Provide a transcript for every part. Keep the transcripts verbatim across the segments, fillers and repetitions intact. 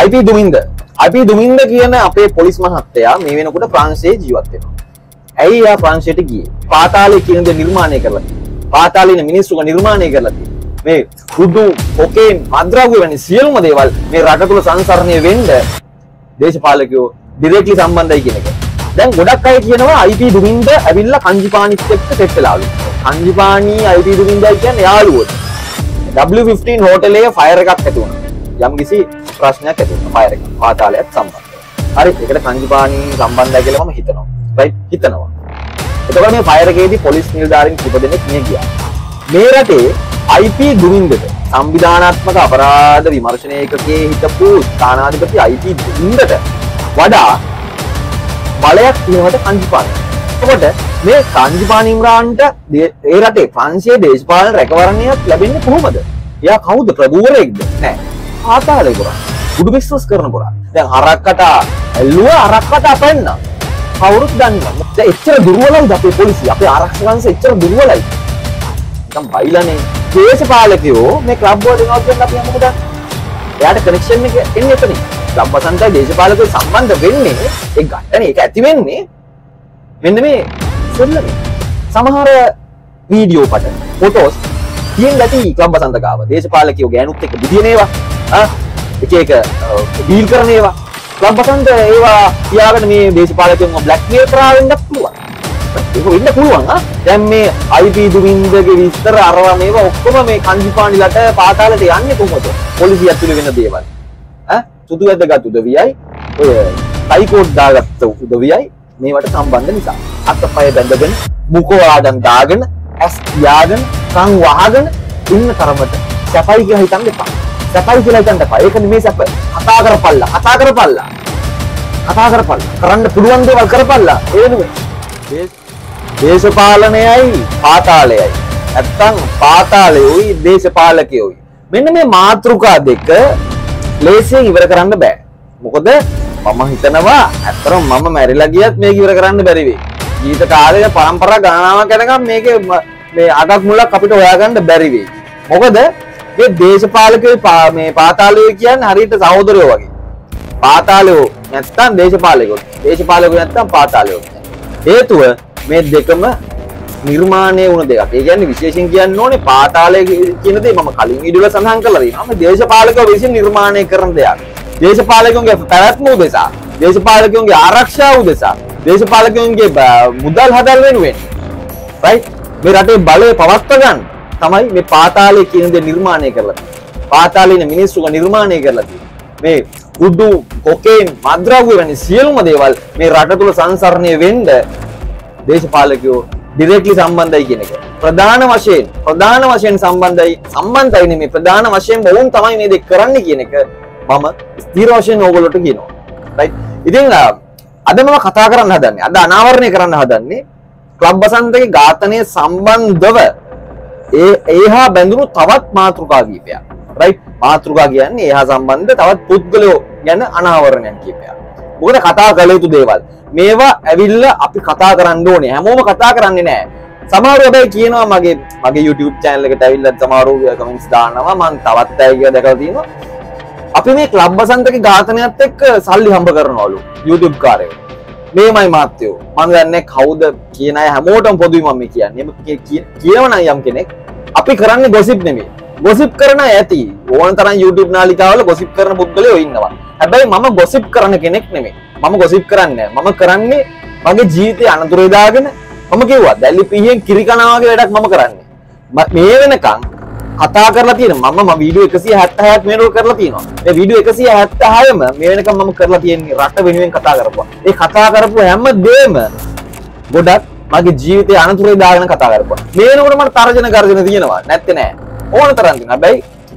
I P Duminda I P Duminda කියන අපේ police මහත්තයා මේ වෙනකොට ප්‍රංශයේ ජීවත් වෙනවා. ඇයි එයා ප්‍රංශයට ගියේ? පාතාලේ කියන දේ නිර්මාණය කරලා තියෙනවා. පාතාලේ ඉන්න මිනිස්සුක නිර්මාණය කරලා තියෙනවා. මේ කුඩු කොකේන් මද්ද්‍රව්‍ය වැනි සියලුම දේවල් මේ රට තුල සංසරණය වෙන්න දේශපාලකයෝ ඩිරෙක්ට්ලි සම්බන්ධයි කියන එක. දැන් ගොඩක් අය කියනවා I P දුමින්ද ඇවිල්ලා කංජිපානිත් එක්ක සෙට් වෙලාලු. කංජිපානි I P දුමින්දයි කියන්නේ යාළුවෝ. W fifteen හෝටලයේ ෆයර් එකක් ඇති වුණා. යම් කිසි ප්‍රශ්නයක් ඇති වුණා ෆයර් එක. පාතාලයත් සම්බන්ධයි. හරි ඒකට කංජිපානි සම්බන්ධයි කියලා මම හිතනවා. රයිට් හිතනවා. එතකොට මේ ෆයර් එකේදී පොලිස් නිලධාරීන් කිහිප දෙනෙක් මිය ගියා. මේ රටේ I P දුමින්දට සංවිධානාත්මක අපරාධ විමර්ශන ඒකකයේ හිටපු ස්ථානාධිපති I P දුමින්දට වඩා බලයක් තියෙනවට කංජිපානි. එතකොට මේ කංජිපානි ඉම්රාන්ට ඒ රටේ ප්‍රංශයේ දේශපාලන රැකවරණයක් ලැබෙන්නේ කොහොමද? එයා කවුද? ප්‍රභූවරයෙක්ද? නෑ. පාතාලේ කරා. කුඩු බිස්නස් කරන කරා. දැන් අරක්කට ඇල්ලුවා අරක්කට අපෙන්න. කවුරුත් දන්නවා. දැන් එච්චර දුර්වලයිද අපේ පොලිසිය? අපේ ආරක්ෂක අංශ එච්චර දුර්වලයි. නිකන් බයිලානේ. දේශපාලකයෝ මේ ක්ලබ් වලට එනවා කියන අපි මොකද? එයාට කනෙක්ෂන් එක එන්නේ එතනින්. ක්ලබ් වසන්තයි දේශපාලකයෝ සම්බන්ධ වෙන්නේ ඒ ගැටනේ ඒක ඇති වෙන්නේ මෙන්න මේ සෙල්ලමේ. සමහර වීඩියෝ පට ෆොටෝස් තියෙන ගැටි ක්ලබ් වසන්ත ගාව. දේශපාලකයෝ ගෑනුත් එක්ක බුදියන ඒවා ආ එක එක ඩීල් කරන ඒවා. ක්ලබ් වසන්ත ඒවා තියාගෙන මේ දේශපාලකයන්ව බ්ලැක්මේල් කරා වෙන්නත් පුළුවන්. ඒක වෙන්න පුළුවන් ආ. දැන් මේ I P දුමින්දගේ විස්තර අරවා මේවා ඔක්කොම මේ කංජිපානිලට පාතාලට යන්නේ කොහොමද? පොලිසිය ඇතුලේ වෙන දේවල්. ඈ සුදු වැදගත් උදවියයි ඔය ටයිකෝඩ් දාගත්ත උදවියයි මේවට සම්බන්ධ නිසා. අත්පය බැඳගෙන මුඛ ආදම් දාගෙන ඇස් තියාගෙන කන් වහගෙන ඉන්න තරමට සැපයි කියලා හිතන්න එපා. සැපයි කියලා හිතන්න එපා. ඒක නෙමෙයි සැප. කතා කරපල්ලා. කතා කරපල්ලා. කතා කරපල්ලා. කරන්න පුළුවන් දේවල් කරපල්ලා. ඒ නෙමෙයි. දේශපාලනයයි පාතාලයයි. නැත්තම් පාතාලයෝයි දේශපාලකයෝයි. මෙන්න මේ මාතෘකා දෙක ලේසියෙන් ඉවර කරන්න බෑ. මොකද මම හිතනවා ඇත්තටම මම මැරිලා ගියත් මේක ඉවර කරන්න බැරි වෙයි. ජීවිත කාලේ පරම්පරා ගණනාවක් යනකම් මේකේ මේ අගක් මුලක් අපිට හොයාගන්න බැරි වෙයි. මොකද මේ දේශපාලකයෝ මේ පාතාලයෝ කියන්නේ හරියට සහෝදරයෝ වගේ. පාතාලයෝ නැත්තම් දේශපාලකයෝ. දේශපාලකයෝ නැත්තම් පාතාලයෝ. හේතුව මේ දෙකම නිර්මාණය වුණ දෙයක්. ඒ කියන්නේ විශේෂයෙන් කියන්න ඕනේ පාතාලය කියන දේ මම කලින් වීඩියෝ වල සඳහන් කරලා තියෙනවා. මේ දේශපාලකයෝ විසින් නිර්මාණය කරන දෙයක්. දේශපාලකයන්ගේ පැවැත්ම උදෙසා, දේශපාලකයන්ගේ ආරක්ෂාව උදෙසා, දේශපාලකයන්ගේ මුදල් හදල් වෙනුවෙන් රයිට් මේ රටේ බලය පවත්වා ගන්න තමයි මේ පාතාලය කියන දේ නිර්මාණය කරලා තියෙන්නේ. පාතාලේ ඉන්න මිනිස්සුක නිර්මාණය කරලා තියෙන්නේ. මේ කුඩු කොකේන් මද්ද්‍රව්‍ය වැනි සියලුම දේවල් මේ රට තුල සංසරණය වෙන්න දේශපාලකයෝ ඩිරෙක්ට්ලි සම්බන්ධයි කියන එක. ප්‍රධාන වශයෙන් ප්‍රධාන වශයෙන් සම්බන්ධයි සම්බන්ධයි නෙමෙයි ප්‍රධාන වශයෙන් වුන් තමයි මේ දෙක කරන්නේ කියන එක මම ස්ථිර වශයෙන් ඕගොල්ලොට කියනවා. රයිට්. ඉතින් අද මම කතා කරන්න හදන්නේ අද අනාවරණය කරන්න හදන්නේ ක්ලබ් වසන්තගේ ඝාතනය සම්බන්ධව ඒ ඒහා බැඳුණු තවත් මාතෘකා කීපයක්. රයිට්. මාතෘකා කියන්නේ ඒහා සම්බන්ධ තවත් පුද්ගලයෝ ගැන අනාවරණයක් කීපයක්. මොකද කතා කළ යුතු දේවල්. මේවා ඇවිල්ලා අපි කතා කරන්න ඕනේ. හැමෝම කතා කරන්නේ නැහැ. සමහරව හැබැයි කියනවා මගේ මගේ YouTube channel එකට ඇවිල්ලා සමහරව කමෙන්ට්ස් දානවා මම තවත් අය කියලා දැකලා තියෙනවා. අපි මේ ක්ලබ් වසන්තගේ ඝාතනයත් එක්ක සල්ලි හම්බ කරනවලු YouTube කාර්යය. මේමයි මාත්‍යෝ. මම දන්නේ කවුද කියන අය හැමෝටම පොදුයි මම කියන්නේ. මේ කියනවනම් යම් කෙනෙක් අපි කරන්නේ gossip නෙමෙයි. gossip කරන අය ඇති. ඕන තරම් YouTube නාලිකාවල gossip කරන පුද්ගලයෝ ඉන්නවා. හැබැයි මම gossip කරන කෙනෙක් නෙමෙයි. මම gossip කරන්නේ නැහැ. මම කරන්නේ මගේ ජීවිතේ අනතුරේ දාගෙන මම කිව්වා දැලි පිහියෙන් කිරි කනවා වගේ වැඩක් මම කරන්නේ. මේ වෙනකන් කතා කරලා තියෙනවා. මම වීඩියෝ එකසිය හැත්තෑහක් මේනෝල් කරලා තියෙනවා. මේ වීඩියෝ එකසිය හැත්තෑහම මේ වෙනකන් මම කරලා තියෙන්නේ රට වෙනුවෙන් කතා කරපුවා. ඒ කතා කරපු හැම දෙයක්ම ගොඩක් මගේ ජීවිතේ අනතුරේ දාගෙන කතා කරපුවා. මේ වෙනකොට මට තර්ජන ගර්ජන තියෙනවා. නැත්තේ නෑ. ඕන තරම් තියෙනවා. හැබැයි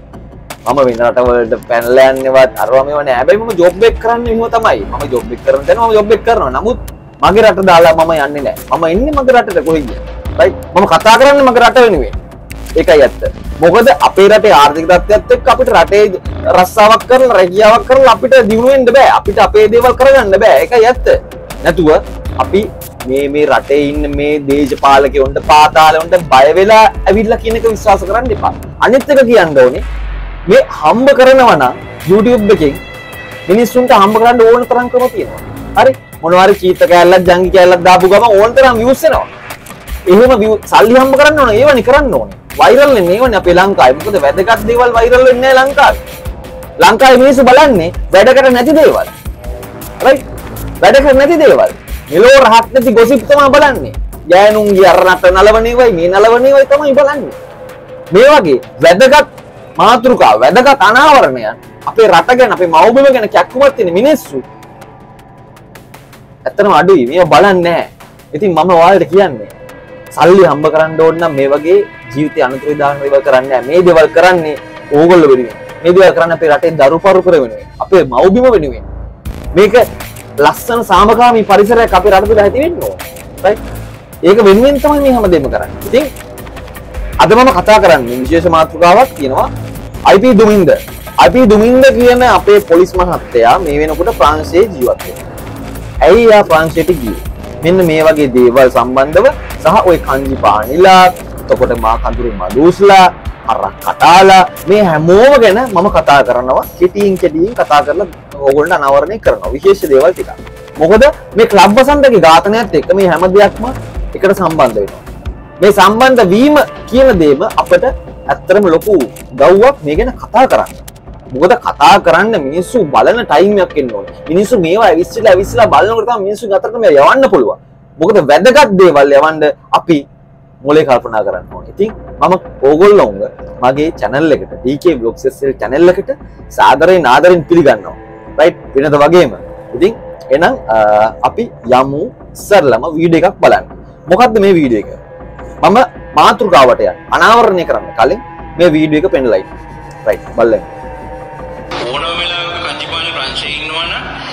මම වෙන රටවලට පැනලා යන්නේවත් අරවා මේවා නෑ. හැබැයි මම ජොබ් එක කරන්නේ එහෙම තමයි. මම ජොබ් එක කරන තැන මම ජොබ් එක කරනවා. නමුත් මගේ රට දාලා මම යන්නේ නෑ. මම ඉන්නේ මගේ රටට කොහෙද? රයිට්. මම කතා කරන්නේ මගේ රට වෙනුවෙන්. ඒකයි ඇත්ත. මොකද අපේ රටේ ආර්ථික තත්ත්වයත් එක්ක අපිට රටේ රස්සාවක් කරලා රැකියාවක් කරලා අපිට දිනු වෙන්න බෑ. අපිට අපේ දේවල් කරගන්න බෑ. ඒකයි ඇත්ත. නැතුව අපි මේ මේ රටේ ඉන්න මේ දේශපාලකයන්ට පාතාලයන්ට බය වෙලා ඇවිල්ලා කියන එක විශ්වාස කරන්න එපා. අනිත් එක කියන්න ඕනේ මේ හම්බ කරනවා නම් YouTube එකෙන් මිනිස්සුන්ට හම්බ කරන්න ඕන තරම් ක්‍රම තියෙනවා. හරි මොනවා හරි චීත කෑල්ලක් ජංගි කෑල්ලක් දාපු ගමන් ඕන තරම් views එනවා. එහෙම සල්ලි හම්බ කරන්න ඕන ඒවනි කරන්න ඕනේ. වයිරල් වෙන්නේ ඒවනේ අපේ ලංකාවේ. මොකද වැදගත් දේවල් වයිරල් වෙන්නේ නැහැ ලංකාවේ. ලංකාවේ මිනිස්සු බලන්නේ වැඩකට නැති දේවල්. right? වැඩකට නැති දේවල්. මෙලෝ රහත් නැති gossip තමයි බලන්නේ. ගෑනුන්ගේ අර නට නලවණේවයි මේ නලවණේවයි තමයි බලන්නේ. මේ වගේ වැදගත් මාතෘකා වැදගත් අනාවරණයන් අපේ රට ගැන අපේ මව්බිම ගැන කැක්කුමක් තියෙන මිනිස්සු ඇත්තටම අඩුයි. මේව බලන්නේ නැහැ. ඉතින් මම ඔයාලට කියන්නේ සල්ලි හම්බ කරන්න ඕන නම් මේ වගේ ජීවිතය අනුතරේ දාන දේවල් කරන්නේ නැහැ. මේ දේවල් කරන්නේ ඕගොල්ලෝ වෙනුවෙන්. මේ දේවල් කරන්නේ අපේ රටේ දරු පරුපුර වෙනුවෙන්. අපේ මව්බිම වෙනුවෙන්. මේක ලස්සන සාමකාමී පරිසරයක් අපේ රට තුළ ඇති වෙන්න ඕන. right? ඒක වෙනුවෙන් තමයි මේ හැමදේම කරන්නේ. ඉතින් අද මම කතා කරන්නේ විශේෂ මාතෘකාවක් තියෙනවා. I P Duminda. I P Duminda කියන අපේ පොලිස් මහත්තයා මේ වෙනකොට ප්‍රංශයේ ජීවත් වෙනවා. ඇයි යා ප්‍රංශයට ගියේ? මෙන්න මේ වගේ දේවල් සම්බන්ධව සහ ওই කංජි පානිලා, එතකොට මා කඳුරු මදුස්ලා, අර කටාලා මේ හැමෝම ගැන මම කතා කරනවා. කෙටියෙන් කෙටියෙන් කතා කරලා ඕගොල්ලන්ට අනාවරණය කරනවා. විශේෂ දේවල් ටිකක්. මොකද මේ ක්ලබ් වසන්තගේ ඝාතනයත් එක්ක මේ හැම දෙයක්ම එකට සම්බන්ධ වෙනවා. මේ සම්බන්ධ වීම කියන දේම අපිට ඇත්තටම ලොකු ගව්වක් මේ ගැන කතා කරන්න. මොකද කතා කරන්න මිනිස්සු බලන ටයිම් එකක් එන්න ඕනේ. මිනිස්සු මේවා ඇවිස්සලා ඇවිස්සලා බලනකොට තමයි මිනිස්සු අතරට මේ යවන්න පුළුවන්. මොකද වැදගත් දේවල් යවන්න අපි මොලේ කල්පනා කරන්න ඕනේ. ඉතින් මම ඕගොල්ලෝන්ව මගේ channel එකට D K Vlogs S L channel එකට සාදරයෙන් ආදරෙන් පිළිගන්නවා. right? වෙනද වගේම. ඉතින් එහෙනම් අපි යමු ඉස්සරළම වීඩියෝ එකක් බලන්න. මොකද්ද මේ වීඩියෝ එක? මම මාතෘකාවට යන්න අනාවරණය කරන්න කලින් මේ වීඩියෝ එක පෙන්නලා ඉන්න. right බලන්න. ඕනම වෙලාවක කංජිපානේ ප්‍රංශයේ ඉන්නවනම්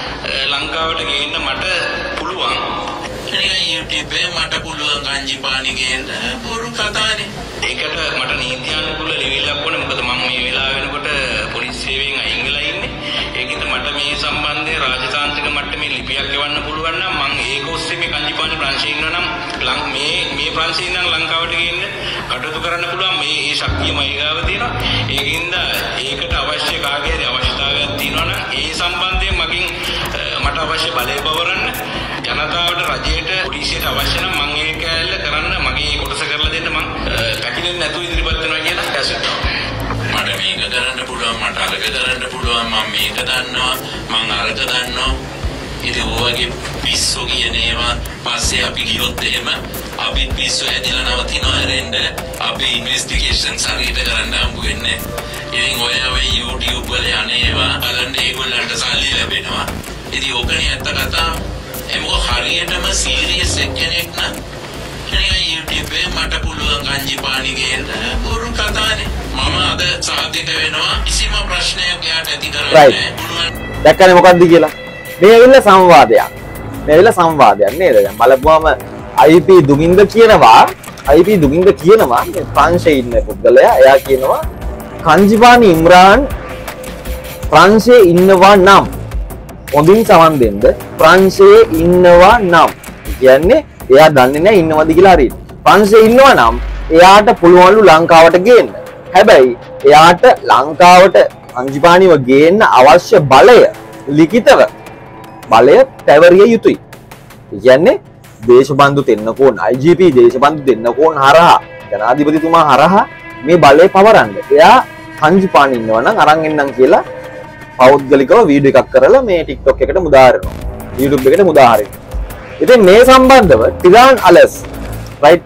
ලංකාවට ගේන්න මට පුළුවන්. නිකන් YouTube එකේ මට පුළුවන් කංජිපානේ ගේන්න බොරු කතානේ. ඒකට මට නීත්‍යානුකූල ලිවිලක් ඕනේ. මොකද මම මේ වෙලාව වෙනකොට පොලිස් සේවයෙන් අයින් වෙලා ඉන්නේ. ඒකිට මට මේ සම්බන්ධයෙන් රාජතාන්ත්‍රික මට්ටමේ ලිපියක් ගෙවන්න පුළුවන් නම් මම ඒක ඔස්සේ මේ කංජිපානේ ප්‍රංශයේ ඉන්නවනම් මේ මේ ප්‍රංශයේ ඉඳන් ලංකාවට ගේන්න කටයුතු කරන්න පුළුවන්. මේ ඒ ශක්තිය මයි ගාව තියෙනවා. ඒකින්ද ඒකට අවශ්‍ය කාගේ හරි අවශ්‍යතාවයක් තියෙනවා නම් ඒ සම්බන්ධයෙන් මගින් මට අවශ්‍ය බලය පවරන්න ජනතාවට රජයට පොලිසියට අවශ්‍ය නම් මම ඒක කැල්ල කරන්න මගේ කොටස කරලා දෙන්න මම පැකිලෙන්නේ නැතුව ඉදිරිපත් වෙනවා කියලා ඇසෙනවා. මට මේක කරන්න පුළුවන් මට අරක කරන්න පුළුවන් මම මේක දන්නවා මම අරක දන්නවා. ඉතින් ඔයගේ පිස්සු කියන ඒවා පස්සේ අපි ගියොත් එහෙම අපි පිස්සු ඇදලා නවතිනවා රෙන්ඩ අපි ඉන්වෙස්ටිගේෂන්ස් හරියට කරන්න හම්බ වෙන්නේ. ඉතින් ඔය ඔය YouTube වල යන්නේවා බලන්න ඒගොල්ලන්ට සල්ලි ලැබෙනවා. ඉතින් ඕකනේ ඇත්ත කතාව. එමුක හරියටම සීරියස් කෙනෙක් නම් නිකන් YouTube එකේ මට පුළුවන් කංජිපානි ගේන්න බොරු කතානේ. මම අද සාධිත වෙනවා කිසිම ප්‍රශ්නයක් යාට ඇති කරන්නේ පුළුවන්. දැක්කනේ මොකක්ද කියලා? මේ ඇවිල්ලා සංවාදයක්. මේ ඇවිල්ලා සංවාදයක් නේද? දැන් බලපුවම I P දුමින්ද කියනවා I P දුමින්ද කියනවා මේ ප්‍රංශයේ ඉන්න පුද්ගලයා එයා කියනවා කංජිපානි ඉම්රාන් ප්‍රංශයේ ඉන්නවා නම් හොඳින් සමන් දෙන්න ප්‍රංශයේ ඉන්නවා නම් කියන්නේ එයා දන්නේ නැහැ ඉන්නවද කියලා හරියට. ප්‍රංශයේ ඉන්නවා නම් එයාට පුළුවන්ලු ලංකාවට ගේන්න. හැබැයි එයාට ලංකාවට කංජිපානිව ගේන්න අවශ්‍ය බලය ලිඛිතව බලය පැවරිය යුතුයි. කියන්නේ Deshabandu දෙන්නකෝන් I G P Deshabandu දෙන්නකෝන් හරහා ජනාධිපතිතුමා හරහා මේ බලය පවරන්න. එයා කංජිපානි ඉන්නවා නම් අරන් එන්නම් කියලා පෞද්ගලිකව වීඩියෝ එකක් කරලා මේ TikTok එකට මුදා හරිනවා. YouTube එකට මුදා හරිනවා. ඉතින් මේ සම්බන්ධව ටිරාන් අලස් right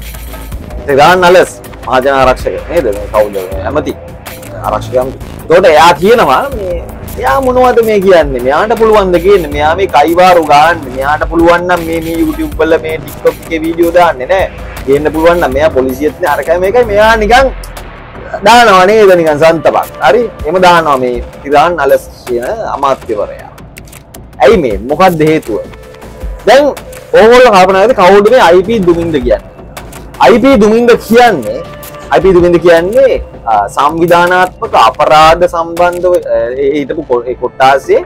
ටිරාන් අලස් මහජන ආරක්ෂක නේද මේ කවුද ඇමති ආරක්ෂකයන්. ඒකට එයා කියනවා මේ එයා මොනවද මේ කියන්නේ? මෙයාට පුළුවන් ද කියන්නේ? මෙයා මේ කයිවාරු ගන්න. මෙයාට පුළුවන් නම් මේ මේ YouTube වල මේ TikTok එකේ වීඩියෝ දාන්නේ නැහැ. ගේන්න පුළුවන් නම් මෙයා පොලිසියත් නේ අරකයි මේකයි මෙයා නිකන් දානවා නේද නිකන් සන්තපක්. හරි? එම දානවා මේ ටිරාන් අලස් කියන අමාත්‍යවරයා. ඇයි මේ? මොකක්ද හේතුව? දැන් ඕගොල්ලෝ කල්පනා කරලා කවුද මේ I P දුමින්ද කියන්නේ? I P දුමින්ද කියන්නේ I P දුමින්ද කියන්නේ සංවිධානාත්මක අපරාධ සම්බන්ධව හිටපු කොට්ටාසේ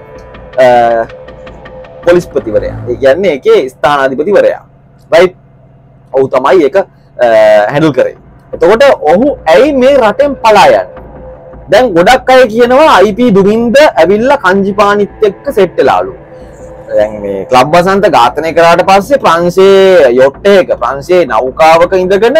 පොලිස්පතිවරයා. ඒ කියන්නේ ඒකේ ස්ථානාධිපතිවරයා. right? ඔහු තමයි ඒක හැන්ඩල් කරේ. එතකොට ඔහු ඇයි මේ රටෙන් පලා යන්නේ? දැන් ගොඩක් අය කියනවා I P දුමින්ද ඇවිල්ලා කංජිපානිත් එක්ක සෙට් වෙලාලු. දැන් මේ ක්ලබ් වසන්ත ඝාතනය කරාට පස්සේ ප්‍රංශයේ යොට් එක ප්‍රංශයේ නෞකාවක ඉඳගෙන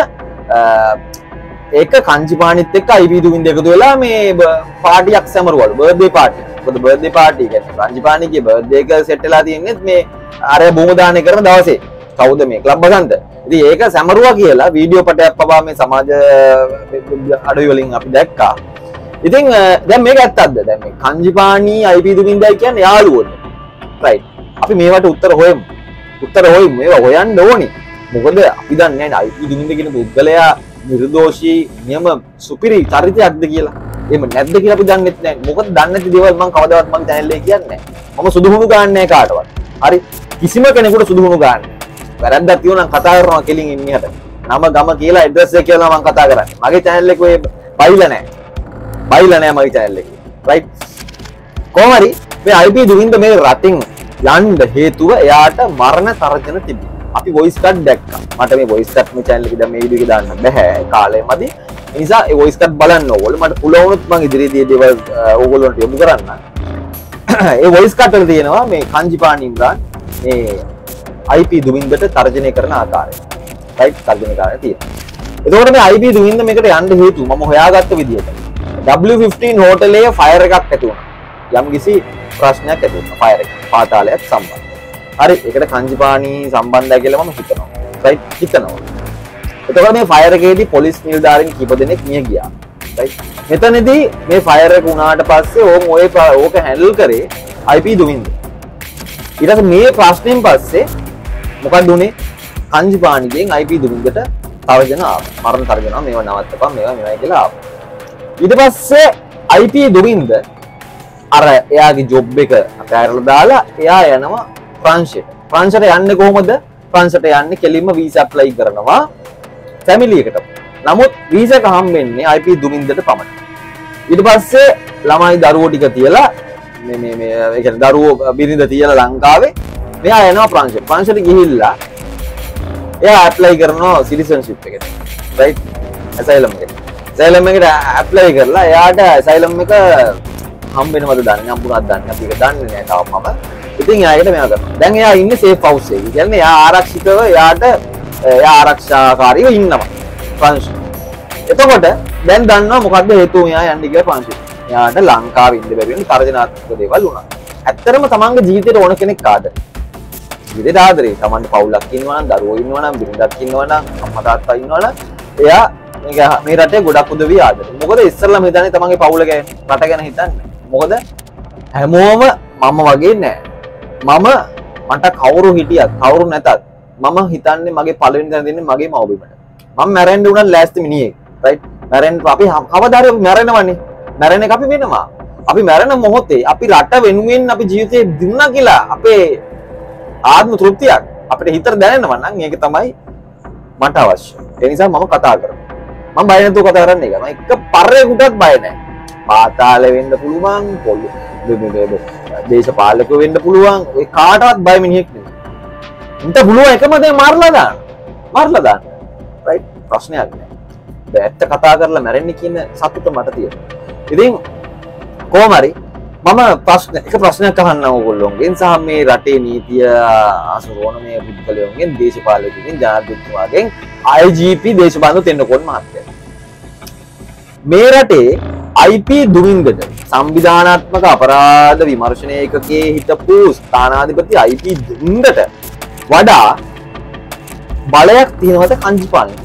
ඒක කංජිපානිත් එක්ක I P දුමින්ද එකතු වෙලා මේ පාටියක් සැමරුවලු බර්ත්ඩේ පාටි. මොකද බර්ත්ඩේ පාටි කියන්නේ කංජිපානිගේ බර්ත්ඩේ එක සෙට් වෙලා තියෙන්නේ මේ අර භූම දානය කරන දවසේ. කවුද මේ ක්ලබ් වසන්ත. ඉතින් ඒක සැමරුවා කියලා වීඩියෝ පටයක් පවා මේ සමාජ අඩවි වලින් අපි දැක්කා. ඉතින් දැන් මේක ඇත්තක්ද? දැන් මේ කංජිපානි I P දුමින්දයි කියන්නේ යාළුවෝනේ. රයිට්. අපි මේවට උත්තර හොයමු. උත්තර හොයමු. මේවා හොයන්න ඕනේ. මොකද අපි දන්නේ නැහැ I P දුමින්ද කියන පුද්ගලයා නිර්දෝෂී නියම සුපිරි චරිතයක්ද කියලා. එහෙම නැද්ද කියලා අපි දන්නේ නැහැ. මොකද දන්නේ නැති දේවල් මම කවදාවත් මම channel එකේ කියන්නේ නැහැ. මම සුදුහුණු ගන්න නැහැ කාටවත්. හරි. කිසිම කෙනෙකුට සුදුහුණු ගන්න. වැරද්දක් තියෙනවා නම් කතා කරනවා කෙලින් ඉන්නහට. නම ගම කියලා ඇඩ්‍රස් එක කියලා මම කතා කරන්නේ. මගේ channel එක ඔය බයිලා නැහැ. බයිලා නැහැ මගේ channel එකේ. රයිට්. කොහොම හරි මේ I P දුමින්ද මේ රටින් යන්න හේතුව එයාට මරණ තරජන තිබුණා. අපි voice cut දැක්කා. මට මේ voice cut මේ channel එකේ දැන් මේ වීඩියෝ එක දාන්න බෑ. කාලය මදි. ඒ නිසා ඒ voice cut බලන්න ඕගොල්ලෝ. මට පුළුවන් වුණොත් මම ඉදිරියේදී දේවල් ඕගොල්ලන්ට යොමු කරන්න. ඒ voice cut වල තියෙනවා මේ කංජිපානි ඉම්රාන් මේ I P දුමින්දට තර්ජනය කරන ආකාරය. රයිට් තර්ජනය කරලා තියෙනවා. එතකොට මේ I P දුමින්ද මේකට යන්න හේතුව මම හොයාගත්ත විදිහට W fifteen හෝටලයේ ෆයර් එකක් ඇති වුණා. යම් කිසි ප්‍රශ්නයක් ඇති වුණා ෆයර් එක පාතාලයක් සම්බන්ධ. හරි ඒකට කංජිපානි සම්බන්ධයි කියලා මම හිතනවා. රයිට් හිතනවා. එතකොට මේ ෆයර් එකේදී පොලිස් නිලධාරීන් කීප දෙනෙක් මිය ගියා. රයිට් මෙතනදී මේ ෆයර් එක වුණාට පස්සේ ඕම් ඔය ඕක හැන්ඩල් කරේ I P දුමින්ද. ඊට පස්සේ මේ ප්‍රශ්නෙන් පස්සේ මොකක්ද උනේ? කංජිපානිගෙන් I P දුමින්දට තර්ජන ආවා. මරණ තර්ජන මේවා නවත්තපන් මේවා මේවා කියලා ආවා. ඊට පස්සේ I P දුමින්ද අර එයාගේ ජොබ් එක අතහැරලා දාලා එයා යනවා ප්‍රංශයට. ප්‍රංශයට යන්නේ කොහොමද? ප්‍රංශයට යන්නේ කෙලින්ම වීසා ඇප්ලයි කරනවා ෆැමිලි එකට. නමුත් වීසා එක හම්බෙන්නේ I P දුමින්දට පමණයි. ඊට පස්සේ ළමයි දරුවෝ ටික තියලා මේ මේ මේ ඒ කියන්නේ දරුවෝ බිරිඳ තියලා ලංකාවේ මෙයා යනවා ප්‍රංශයට. ප්‍රංශයට ගිහිල්ලා එයා ඇප්ලයි කරනවා සිටිසන්ෂිප් එකට. රයිට්? ඇසයිලම් එකට. ඇසයිලම් එකට ඇප්ලයි කරලා එයාට ඇසයිලම් එක හම්බ වෙනවද දන්නේ හම්බුණාද දන්නේ අපි ඒක දන්නේ නැහැ තාම මම. ඉතින් එයාට මේවා කරනවා. දැන් එයා ඉන්නේ සේෆ් හවුස් එකේ. කියන්නේ එයා ආරක්ෂිතව එයාට එයා ආරක්ෂාකාරීව ඉන්නවා ප්‍රංශ. එතකොට දැන් දන්නවා මොකද්ද හේතුව එයා යන්නේ කියලා ප්‍රංශෙ. එයාට ලංකාවේ ඉන්න බැරි වෙන තරජනාත්මක දේවල් වුණා. ඇත්තටම තමන්ගේ ජීවිතේට ඕන කෙනෙක් ආද? ජීවිතේ ආදරේ. තමන්ට පවුලක් ඉන්නවා නම්, දරුවෝ ඉන්නවා නම්, බිරිඳක් ඉන්නවා නම්, අම්මා තාත්තා ඉන්නවා නම් එයා මේක මේ රටේ ගොඩක් උදවිය ආදරේ. මොකද ඉස්සෙල්ලාම හිතන්නේ තමන්ගේ පවුල ගැන, රට ගැන හිතන්නේ. මොකද හැමෝම මම වගේ නෑ. මම මට කවුරු හිටියත් කවුරු නැතත් මම හිතන්නේ මගේ පළවෙනි තැන දෙන්නේ මගේ මව්බිමට. මම මැරෙන්න උනත් ලෑස්ති මිනිහෙක්. රයිට්? මැරෙන්න අපි කවදාද මැරෙනවනේ. මැරෙන එක අපි වෙනවා. අපි මැරෙන මොහොතේ අපි රට වෙනුවෙන් අපි ජීවිතේ දුන්නා කියලා අපේ ආත්ම තෘප්තියක් අපිට හිතට දැනෙනවා නම් ඒක තමයි මට අවශ්‍ය. ඒ නිසා මම කතා කරනවා. මම බය නැතුව කතා කරන්නේ ඒක. මම එක පරේකටවත් බය නැහැ. පාතාලේ වෙන්න පුළුවන්, පොළු දේශපාලකයෝ වෙන්න පුළුවන්. ඔය කාටවත් බය මිනිහෙක් නෙමෙයි. උන්ට පුළුවන් එකම දේ මාරලා දාන්න. මාරලා දාන්න. රයිට්? ප්‍රශ්නයක් නෑ. බෑත්ත කතා කරලා මැරෙන්නේ කියන සතුට මට තියෙනවා. ඉතින් කොහොම හරි මම ප්‍රශ්න එක ප්‍රශ්නයක් අහන්න ඕගොල්ලෝගෙන් සහ මේ රටේ නීතිය අසුරවන මේ පුද්ගලයන්ගෙන් දේශපාලකයන්ගෙන් ජනාධිපතිතුමාගෙන් I G P දේශපාලන තෙන්නකෝන් මහත්තයා. මේ රටේ I P දුමින්දට සංවිධානාත්මක අපරාධ විමර්ශන ඒකකයේ හිටපු ස්ථානාධිපති I P දුමින්දට වඩා බලයක් තියෙනවද කංජිපාලි?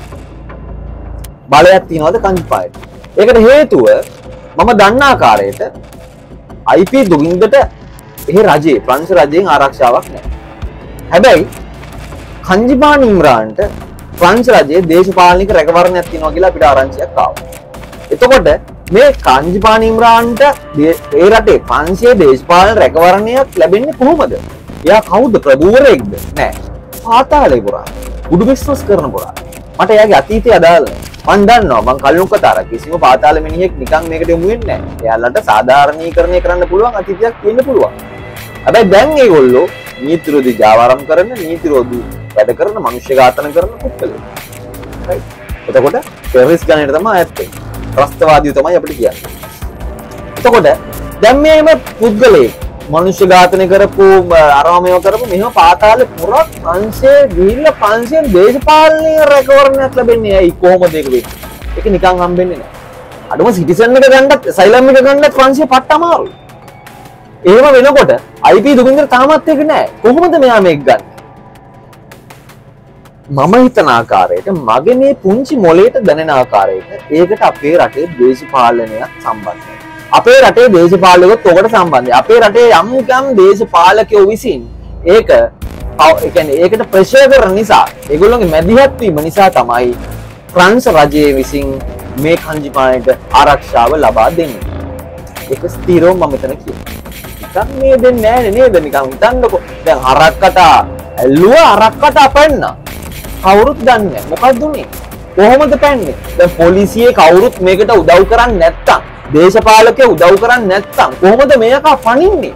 බලයක් තියෙනවද කංජිපාලි? ඒකට හේතුව මම දන්න ආකාරයට I P දුමින්දට එහි රජයේ ප්‍රංශ රජයෙන් ආරක්ෂාවක් නැහැ. හැබැයි කංජිපානි ඉම්රාන්ට ප්‍රංශ රජයේ දේශපාලනික රැකවරණයක් තියෙනවා කියලා අපිට ආරංචියක් ආවා. එතකොට මේ කංජිපානි ඉම්රාන්ට ඒ රටේ ප්‍රංශයේ දේශපාලන රැකවරණයක් ලැබෙන්නේ කොහොමද? එයා කවුද? ප්‍රභූවරයෙක්ද? නෑ. පාතාලේ පුරා. කුඩු බිස්නස් කරන පුරා. මට එයාගේ අතීතය අදාළ නැහැ. මම දන්නවා මං කලින් කතාර කිසිම පාතාල මිනිහෙක් නිකන් මේකට යමු වෙන්නේ නැහැ. එයාලට සාධාරණීකරණය කරන්න පුළුවන් අතීතයක් තියෙන්න පුළුවන්. හැබැයි දැන් ඒගොල්ලෝ නීති විරෝධී ජාවාරම් කරන, නීති විරෝධී වැඩ කරන, මනුෂ්‍ය ඝාතන කරන පුද්ගලයෝ. රයිට්. එතකොට ටෙරරිස්ට් ගණයට තමයි ඇත්තේ. ත්‍රස්තවාදීව තමයි අපිට කියන්නේ. එතකොට දැන් මේම පුද්ගලයෙක් මනුෂ්‍ය ඝාතනය කරපු අරමේව කරපු මෙහෙම පාතාලේ පුරක් ප්‍රංශයේ ගිහිල්ලා ප්‍රංශයෙන් දේශපාලනීය රැකවරණයක් ලැබෙන්නේ ඇයි කොහොමද ඒක වෙන්නේ? ඒක නිකන් හම්බෙන්නේ නැහැ. අඩුම සිටිසන් එක ගන්නත් සයිලම් එක ගන්නත් ප්‍රංශයේ පට්ට අමාරුයි. එහෙම වෙනකොට I P දුමින්දර තාමත් ඒක නැහැ. කොහොමද මෙයා මේක ගන්න? මම හිතන ආකාරයට මගේ මේ පුංචි මොලේට දැනෙන ආකාරයට ඒකට අපේ රටේ දේශපාලනයක් සම්බන්ධයි. අපේ රටේ දේශපාලකයොත් ඔකට සම්බන්ධයි. අපේ රටේ යම් යම් දේශපාලකයෝ විසින් ඒක ඒ කියන්නේ ඒකට ප්‍රෙෂර් කරන නිසා ඒගොල්ලෝගේ මැදිහත් වීම නිසා තමයි ෆ්‍රාන්ස් රජයේ විසින් මේ කංජිපානට ආරක්ෂාව ලබා දෙන්නේ. ඒක ස්ථිරව මම මෙතන කියනවා. නිකන් මේ දෙන්නේ නැහැ නේද? නිකන් හිතන්නකෝ. දැන් හරක්කට ඇල්ලුවා හරක්කට අපන්න. කවුරුත් දන්නේ නැහැ. මොකක්ද උනේ? කොහොමද පැන්නේ? දැන් පොලිසියේ කවුරුත් මේකට උදව් කරන්නේ නැත්තම් දේශපාලකයෝ උදව් කරන්නේ නැත්තම් කොහොමද මේක පණින්නේ?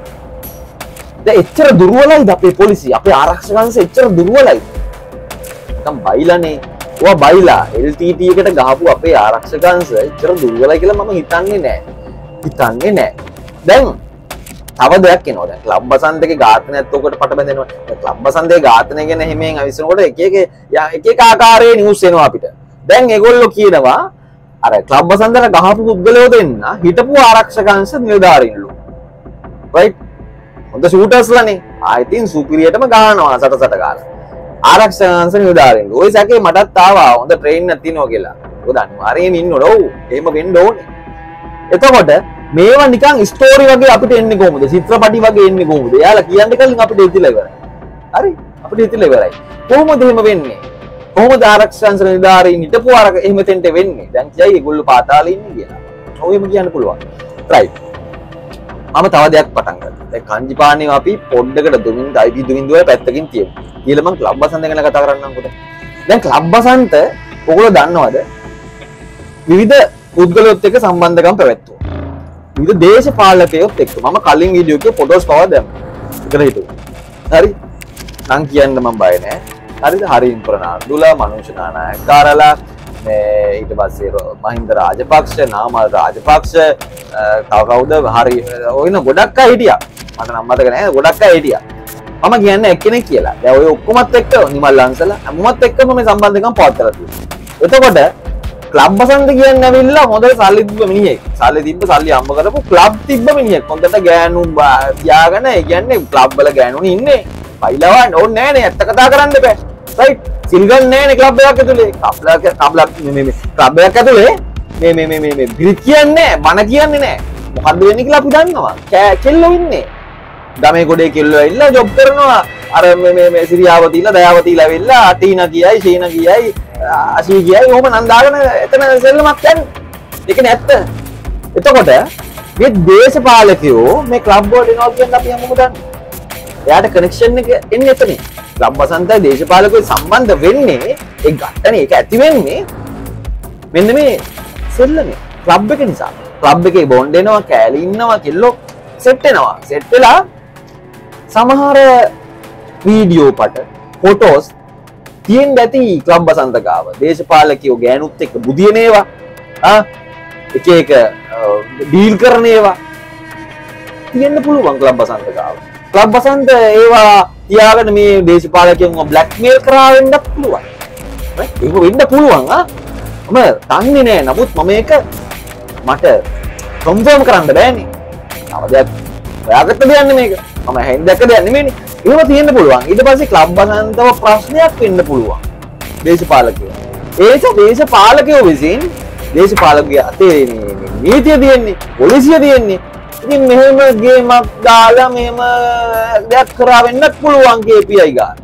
දැන් එච්චර දුර්වලයිද අපේ පොලිසිය? අපේ ආරක්ෂක අංශ එච්චර දුර්වලයිද? නැත්නම් බයිලානේ. ඔයා බයිලා L T T එකට ගහපු අපේ ආරක්ෂක අංශ එච්චර දුර්වලයි කියලා මම හිතන්නේ නැහැ. හිතන්නේ නැහැ. දැන් තව දෙයක් එනවා. දැන් ක්ලබ් බසන්තගේ ඝාතනයත් ඔකට පට බැඳෙනවා. දැන් ක්ලබ් බසන්තගේ ඝාතනය ගැන හැමෙන් අවිස්සනකොට එක එක එක එක ආකාරයේ නිවුස් එනවා අපිට. දැන් ඒගොල්ලෝ කියනවා අර ක්ලබ් බසන්තර ගහපු පුද්ගලයෝ දෙන්න හිටපු ආරක්ෂක අංශ නිලධාරීන්ලු. රයිට්? හොඳ ෂූටර්ස්ලානේ. ආයිතින් සුපිරියටම ගහනවා සට සට ගාලා. ආරක්ෂක අංශ නිලධාරීන්ලු. ওই සැකේ මටත් ආවා. හොඳ ට්‍රේන් එකක් තියෙනවා කියලා. මොකද අනිවාර්යයෙන් ඉන්නවලු. ඔව්. එහෙම වෙන්න ඕනේ. එතකොට මේවා නිකන් ස්ටෝරි වගේ අපිට එන්නේ කොහොමද? චිත්‍රපටි වගේ එන්නේ කොහොමද? එයාලා කියන්නේ කලින් අපිට ඉතිලා ඉවරයි. හරි? අපිට ඉතිලා ඉවරයි. කොහොමද එහෙම වෙන්නේ? කොහොමද ආරක්ෂක අංශ නිලධාරීන් හිටපු ආරක එහෙම තෙන්ට වෙන්නේ? දැන් කියයි ඒගොල්ලෝ පාතාලේ ඉන්නේ කියලා. ඔව් එහෙම කියන්න පුළුවන්. රයිට්. මම තව දෙයක් පටන් ගත්තා. දැන් කංජිපානේ අපි පොඩ්ඩකට දුමින් I P දුමින්දුවේ පැත්තකින් තියමු. ඊළඟ මම ක්ලබ් බසන්ත ගැන කතා කරන්නම්කෝ. දැන් ක්ලබ් බසන්ත ඔයගොල්ලෝ දන්නවද? විවිධ පුද්ගලයොත් එක්ක සම්බන්ධකම් පැවැත්තුවා. විවිධ දේශපාලකයොත් එක්ක. මම කලින් වීඩියෝ එකේ ෆොටෝස් පවා දැම්මා. ඒකට හිතුවා. හරි? නම් කියන්න මම බය නෑ. හරිද? හරින් ප්‍රනාන්දුලා, මනුෂ්‍ය නානායක කාරලා, මේ ඊට පස්සේ මහින්ද රාජපක්ෂ, නාමල් රාජපක්ෂ, තව කවුද? හරි ඔයන ගොඩක් අය හිටියා. මට නම් මතක නෑ. ගොඩක් අය හිටියා. මම කියන්නේ එක්කෙනෙක් කියලා. දැන් ඔය ඔක්කොමත් එක්ක නිමල් ලංසලා හැමෝත් එක්කම මේ සම්බන්ධකම් පවත්ලා තියෙනවා. එතකොට ක්ලබ් බසන්ත කියන්නේ ඇවිල්ලා හොඳ සල්ලි තිබ්බ මිනිහෙක්. සල්ලි තිබ්බ සල්ලි අම්බ කරපු ක්ලබ් තිබ්බ මිනිහෙක්. හොඳට ගෑනු තියාගෙන ඒ කියන්නේ ක්ලබ් වල ගෑනුනේ ඉන්නේ. පයිලවන්න ඕනේ නෑනේ. ඇත්ත කතා කරන්න බෑ. රයිට්? සිල්ගන් නෑනේ ක්ලබ් එකක් ඇතුලේ. කප්ලා කප්ලා මේ මේ ක්ලබ් එකක් ඇතුලේ මේ මේ මේ මේ බිරිත් කියන්නේ නෑ. බන කියන්නේ නෑ. මොකද්ද වෙන්නේ කියලා අපි දන්නවා. කෙල්ලෝ ඉන්නේ. ගමේ ගොඩේ කෙල්ලෝ ඇවිල්ලා ජොබ් කරනවා. අර මේ මේ මේ සිරියාවතිලා දයාවතිලා ඇවිල්ලා ටීනා කියයි ෂීනා කියයි අසී කියයි ඔහොම නන්දාගෙන එතන සෙල්ලමක් යන්නේ. ඒක නැත්ත. එතකොට මේ දේශපාලකයෝ මේ ක්ලබ් වලට එනවා කියන්නේ අපි හැමෝම දන්නේ. එයාට කනෙක්ෂන් එක එන්නේ එතනින්. ක්ලබ් බසන්තයි දේශපාලකයෝ සම්බන්ධ වෙන්නේ ඒ ගැටනේ ඒක ඇති වෙන්නේ මෙන්න මේ සෙල්ලමේ ක්ලබ් එක නිසා. ක්ලබ් එකේ බොන්ඩ් එනවා කෑලි ඉන්නවා කෙල්ලෝ සෙට් වෙනවා. සෙට් වෙලා සමහර වීඩියෝ පට ෆොටෝස් තියෙන්න ඇති ක්ලබ් බසන්ත ගාව. දේශපාලකයෝ ගෑනුත් එක්ක බුදියන ඒවා ආ එක එක ඩීල් කරන ඒවා තියෙන්න පුළුවන් ක්ලබ් බසන්ත ගාව. ක්ලබ් බසන්ත ඒවා තියාගෙන මේ දේශපාලකයන්ව බ්ලැක්මේල් කරා වෙන්නත් පුළුවන්. රයිට්? ඒක වෙන්න පුළුවන් ආ. මම දන්නේ නෑ. නමුත් මම මේක මට කන්ෆර්ම් කරන්න බෑනේ. තව දෙයක් ඔයාගත්ත දෙයක් නෙමේක. මම හැන් දැක්ක දෙයක් නෙමෙයිනේ. ඒව තියෙන්න පුළුවන්. ඊට පස්සේ ක්ලබ් බසන්තව ප්‍රශ්නයක් වෙන්න පුළුවන්. දේශපාලකයෝ. ඒක දේශපාලකයෝ විසින් දේශපාලකයා අතේ නීතිය තියෙන්නේ, පොලිසිය තියෙන්නේ. ඉතින් මෙහෙම ගේමක් දාලා මෙහෙම දෙයක් කරා වෙන්නත් පුළුවන් K P I ගන්න.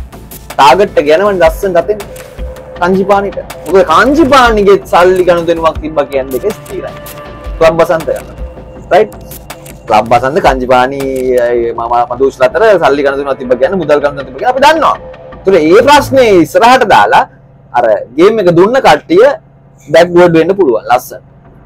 ටාගට් එක යනවනේ ලස්සන ගතෙන් කංජිපානිට. මොකද කංජිපානිගේ සල්ලි ගනුදෙනුවක් තිබ්බා කියන්නේ ඒක ස්ථිරයි. ක්ලබ් බසන්ත යනවා. රයිට්? ක්ලබ් බසන්ත කංජිපානි මම මදුෂ්ල අතර සල්ලි ගනුදෙනුවක් තිබ්බා කියන්නේ මුදල් ගනුදෙනුවක් තිබ්බා කියන්නේ අපි දන්නවා. ඒතර ඒ ප්‍රශ්නේ ඉස්සරහට දාලා අර ගේම් එක දුන්න කට්ටිය බෑක්වර්ඩ් වෙන්න පුළුවන් ලස්සන.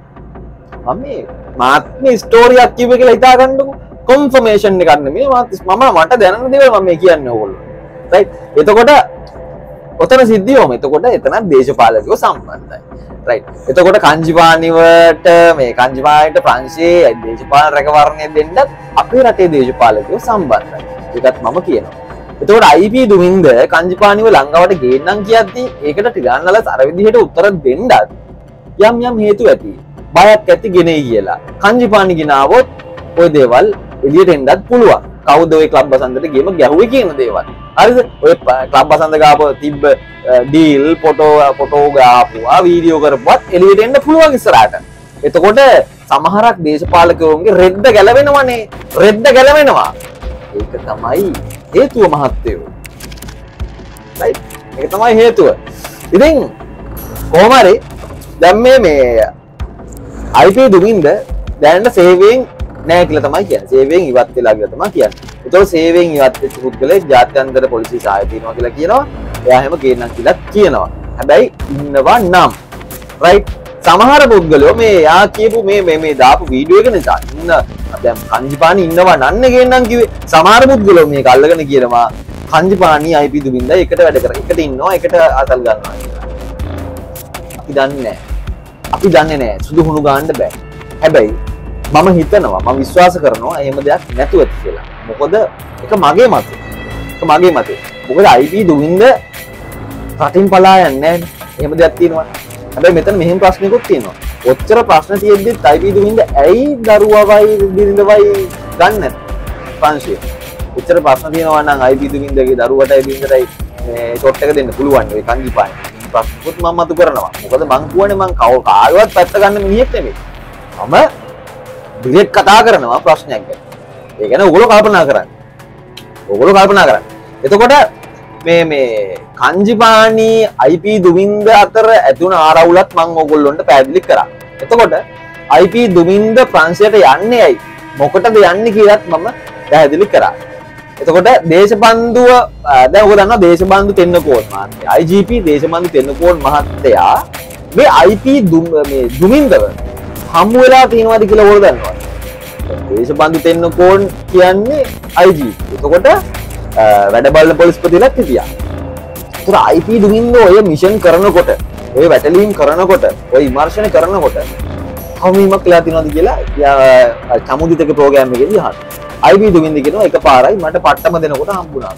මම මේ මාත් මේ ස්ටෝරියක් කිව්වේ කියලා හිතා ගන්නකො. කන්ෆර්මේෂන් එකක් නෙමෙයි මම මට දැනන දේවල් මම මේ කියන්නේ ඕගොල්ලෝ. රයිට්? එතකොට ඔතන සිද්ධියෝම එතකොට එතන දේශපාලකයෝ සම්බන්ධයි. රයිට්. එතකොට කංජිපානිවට මේ කංජිපානිට ප්‍රංශයේ දේශපාලන රැකවරණය දෙන්නත් අපේ රටේ දේශපාලකයෝ සම්බන්ධයි. ඒකත් මම කියනවා. එතකොට I P දුමින්ද කංජිපානිව ලංකාවට ගේන්නම් කියද්දී ඒකට ටිගාන්නලස් අර විදිහට උත්තර දෙන්නත් යම් යම් හේතු ඇති. බයක් ඇති ගෙනේ කියලා. කංජිපානි ගෙනාවොත් ওই දේවල් එළියට එන්නත් පුළුවන්. කවුද ওই ක්ලබ් බසන්තට ගේම ගැහුවේ කියන දේවල්. හරිද? ඔය ක්ලබ් බසන්ත ගාපු තිබ්බ ඩීල් ෆොටෝ ෆොටෝ ගාපුවා වීඩියෝ කරපුවත් එළියට එන්න පුළුවන් ඉස්සරහට. එතකොට සමහරක් දේශපාලකයෝන්ගේ රෙද්ද ගැලවෙනවනේ. රෙද්ද ගැලවෙනවා. ඒක තමයි හේතුව මහත්තයෝ. රයිට්. ඒක තමයි හේතුව. ඉතින් කොහොම හරි දැන් මේ මේ I P දුමින්ද දැනට සේවයෙන් නෑ කියලා තමයි කියන්නේ. සේවයෙන් ඉවත් වෙලා කියලා තමයි කියන්නේ. ඒතකොට සේවයෙන් ඉවත් වෙච්ච පුද්ගලෙක් ජාත්‍යන්තර පොලිසිය සහාය තියෙනවා කියලා කියනවා. එයා හැම ගේන්නම් කියලා කියනවා. හැබැයි ඉන්නවා නම් රයිට් සමහර පුද්ගලයෝ මේ යා කියපු මේ මේ මේ දාපු වීඩියෝ එක නිසා ඉන්න දැන් කංජිපානි ඉන්නවා නන්නේ ගේන්නම් කිව්වේ. සමහර පුද්ගලයෝ මේක අල්ලගෙන කියනවා කංජිපානි I P දුමින්ද එකට වැඩ කර. එකට ඉන්නවා එකට අතල් ගන්නවා කියලා. අපි දන්නේ නැහැ. අපි දන්නේ නැහැ සුදු හුණු ගන්න බෑ. හැබැයි මම හිතනවා මම විශ්වාස කරනවා එහෙම දෙයක් නැතුව ඇති කියලා. මොකද ඒක මගේ මතය. ඒක මගේ මතය. මොකද I P දුමින්ද රටින් පලා යන්නේ නැහැ. එහෙම දෙයක් තියෙනවා. හැබැයි මෙතන මෙහෙම ප්‍රශ්නයක්ත් තියෙනවා. ඔච්චර ප්‍රශ්න තියෙද්දිත් I P දුමින්ද ඇයි දරුවවයි බිරිඳවයි ගන්න නැත්තේ? පංශය. ඔච්චර ප්‍රශ්න තියෙනවා නම් I P දුමින්දගේ දරුවටයි බිරිඳටයි මේ ෂොට් එක දෙන්න පුළුවන් ඔය කංජිපානි. ප්‍රශ්නකුත් මම මතු කරනවා. මොකද මං කියවනේ මං කාගවත් පැත්ත ගන්න මිනිහෙක් නෙමෙයි. මම ඩිරෙක්ට් කතා කරනවා ප්‍රශ්නයක් ගැන. ඒ කියන්නේ ඔයගොල්ලෝ කල්පනා කරන්න. ඔයගොල්ලෝ කල්පනා කරන්න. එතකොට මේ මේ කංජිපානි I P දුමින්ද අතර ඇති වුණ ආරවුලත් මම ඔයගොල්ලොන්ට පැහැදිලි කරා. එතකොට I P දුමින්ද ප්‍රංශයට යන්නේ ඇයි? මොකටද යන්නේ කියලාත් මම පැහැදිලි කරා. එතකොට දේශබන්දුව දැන් ඔයගොල්ලෝ දන්නවා දේශබන්දු තෙන්නකෝන් මහත්තයා I G P Deshabandu Tennakoon මහත්තයා මේ I P මේ දුමින්දව හමු වෙලා තියෙනවද කියලා ඔයගොල්ලෝ දන්නවද? දේශබන්දු තෙන්නකෝන් කියන්නේ I G P. එතකොට වැඩ බලන පොලිස්පතිලත් හිටියා. ඒතර I P දුමින්ද ඔය මිෂන් කරනකොට ඔය වැටලීම් කරනකොට ඔය විමර්ශන කරනකොට කවුමීමක් කියලා තියෙනවද කියලා චමුදිතක ප්‍රෝග්‍රෑම් එකේදී අහනවා. I P දුමින්ද කියනවා එකපාරයි මට පට්ටම දෙනකොට හම්බුණා.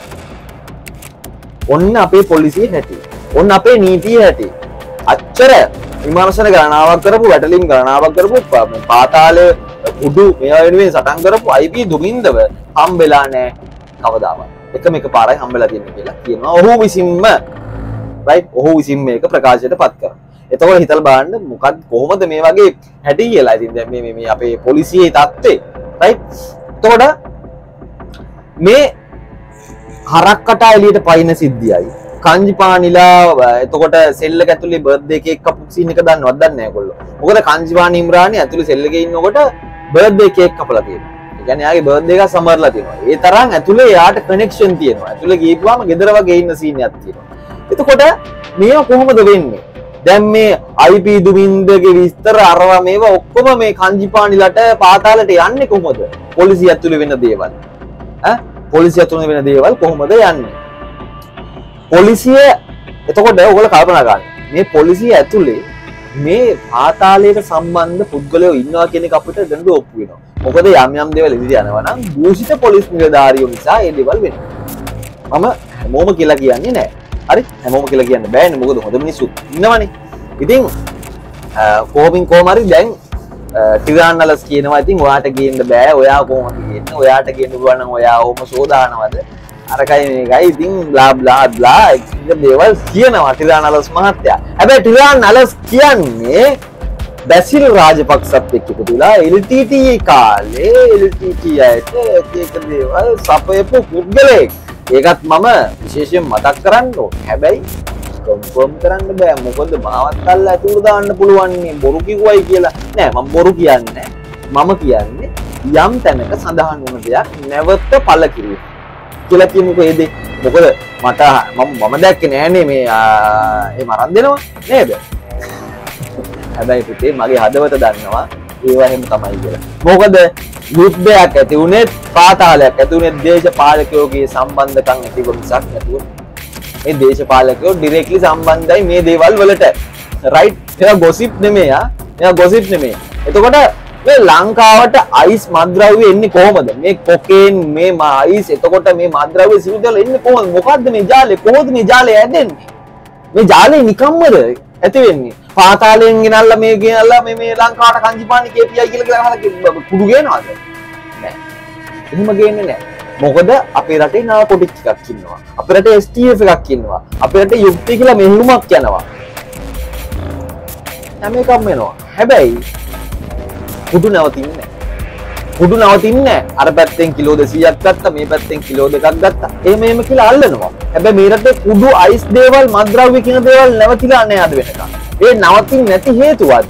ඔන්න අපේ පොලිසිය හැටි. ඔන්න අපේ නීතිය හැටි. අච්චර විමර්ශන ගණනාවක් කරපු වැටලීම් ගණනාවක් කරපු පාතාලේ උඩු මේවා වෙනුවෙන් සටන් කරපු I P දුමින්දව හම්බෙලා නැහැ කවදාවත්. එකම එක පාරයි හම්බෙලා තියෙන්නේ කියලා කියනවා. ඔහු විසින්ම රයිට් ඔහු විසින් මේක ප්‍රකාශයට පත් කරනවා. එතකොට හිතලා බලන්න මොකක්ද කොහොමද මේ වගේ හැටි කියලා. ඉතින් දැන් මේ මේ අපේ පොලිසියේ තත්ත්වේ රයිට්. එතකොට මේ හරක් කටා එළියට පයින් සිද්ධියයි කංජිපානිලා එතකොට සෙල් එක ඇතුලේ බර්ත්ඩේ කේක් කපු සීන් එක දන්නවද දන්නේ නැහැ කොල්ලෝ. මොකද කංජිපානි ඉම්රානි ඇතුලේ සෙල් එකේ ඉන්නකොට බර්ත්ඩේ කේක් කපලා තියෙනවා. ඒ කියන්නේ යාගේ බර්ත්ඩේ එක සමරලා තියෙනවා. ඒ තරම් ඇතුලේ යාට කනෙක්ෂන් තියෙනවා. ඇතුලේ ගිහපුවාම ගෙදර වගේ ඉන්න සීන් එකක් තියෙනවා. එතකොට මේව කොහොමද වෙන්නේ? දැන් මේ I P දුමින්දගේ විස්තර අරවා මේවා ඔක්කොම මේ කංජිපානිලට පාතාලට යන්නේ කොහොමද? පොලිසිය ඇතුලේ වෙන දේවල්. ඈ පොලිසිය ඇතුලේ වෙන දේවල් කොහොමද යන්නේ? පොලිසිය එතකොට ඔයගොල්ලෝ කල්පනා ගන්න. මේ පොලිසිය ඇතුලේ මේ පාතාලයට සම්බන්ධ පුද්ගලයෝ ඉන්නවා කියන එක අපිට දැනුම් ඔප්පු වෙනවා. මොකද යම් යම් දේවල් ඉදිරිය යනවා නම් දූෂිත පොලිස් නිලධාරියෝ නිසා ඒ දේවල් වෙනවා. මම හැමෝම කියලා කියන්නේ නැහැ. හරි? හැමෝම කියලා කියන්න බෑනේ. මොකද හොඳ මිනිස්සු ඉන්නවනේ. ඉතින් කොහොමින් කොහොම හරි දැන් ටිරාන්නලස් කියනවා ඉතින් ඔයාට ගේන්න බෑ. ඔයා කොහොමද ගේන්නේ? ඔයාට ගේන්න පුළුවන් නම් ඔයා ඔහොම සෝදානවද? අරකයි මේකයි ඉතින් බ්ලා බ්ලා බ්ලා එක දේවල් කියනවා ටිරාන්නලස් මහත්තයා. හැබැයි ටිරාන්නලස් කියන්නේ බැසිල් රාජපක්ෂත් එක්ක පුදුලා L T T E කාලේ L T T අයට එක එක දේවල් සපයපු පුද්ගලෙක්. ඒකත් මම විශේෂයෙන් මතක් කරන්න ඕනේ. හැබැයි කන්ෆර්ම් කරන්න බෑ. මොකද මාවත් අල්ල ඇතුළට දාන්න පුළුවන් නේ බොරු කිව්වයි කියලා. නෑ මම බොරු කියන්නේ මම කියන්නේ යම් තැනක සඳහන් වුණ දෙයක් නැවත පළ කිරීම කියලා කියමුකෝ ඒ දේ. මොකද මට මම මම දැක්කේ නෑනේ මේ ඒ මරන් දෙනවා නේද? හැබැයි පුතේ මගේ හදවත දන්නවා ඒව එහෙම තමයි කියලා. මොකද යුද්ධයක් ඇති උනේ පාතාලයක් ඇති උනේ දේශපාලකයෝගේ සම්බන්ධකම් ඇති කොටසක් නැතුව. මේ දේශපාලකයෝ ඩිරෙක්ට්ලි සම්බන්ධයි මේ දේවල් වලට. රයිට්? මේවා ගොසිප් නෙමෙයි ආ. මේවා ගොසිප් නෙමෙයි. එතකොට මේ ලංකාවට අයිස් මත්ද්‍රව්‍ය එන්නේ කොහොමද? මේ කොකේන් මේ අයිස් එතකොට මේ මත්ද්‍රව්‍ය සිරුදල එන්නේ කොහොමද? මොකද්ද මේ ජාලේ? කොහොමද මේ ජාලේ ඇදෙන්නේ? මේ ජාලේ නිකම්මද ඇති වෙන්නේ? පාතාලයෙන් ගෙනල්ලා මේ ගෙනල්ලා මේ මේ ලංකාවට කංජිපානි කේපීఐ කියලා කියලා කුඩු ගේනවාද? නෑ. එහෙම ගේන්නේ නෑ. මොකද අපේ රටේ නාකොටික්ස් එකක් ඉන්නවා. අපේ රටේ එස් ටී එෆ් එකක් ඉන්නවා. අපේ රටේ යුක්ති කියලා මෙහෙයුමක් යනවා. හැම එකක්ම වෙනවා. හැබැයි කුඩු නවතින්නේ නැහැ. කුඩු නවතින්නේ නැහැ. අර පැත්තෙන් කිලෝ දෙසීයක් ගත්තා, මේ පැත්තෙන් කිලෝ දෙකක් ගත්තා. එහෙම එහෙම කියලා අල්ලනවා. හැබැයි මේ රටේ කුඩු අයිස් දේවල්, මත්ද්‍රව්‍ය කියන දේවල් නැවතිලා නැහැ අද වෙනකන්. ඒ නවතින්නේ නැති හේතුවත්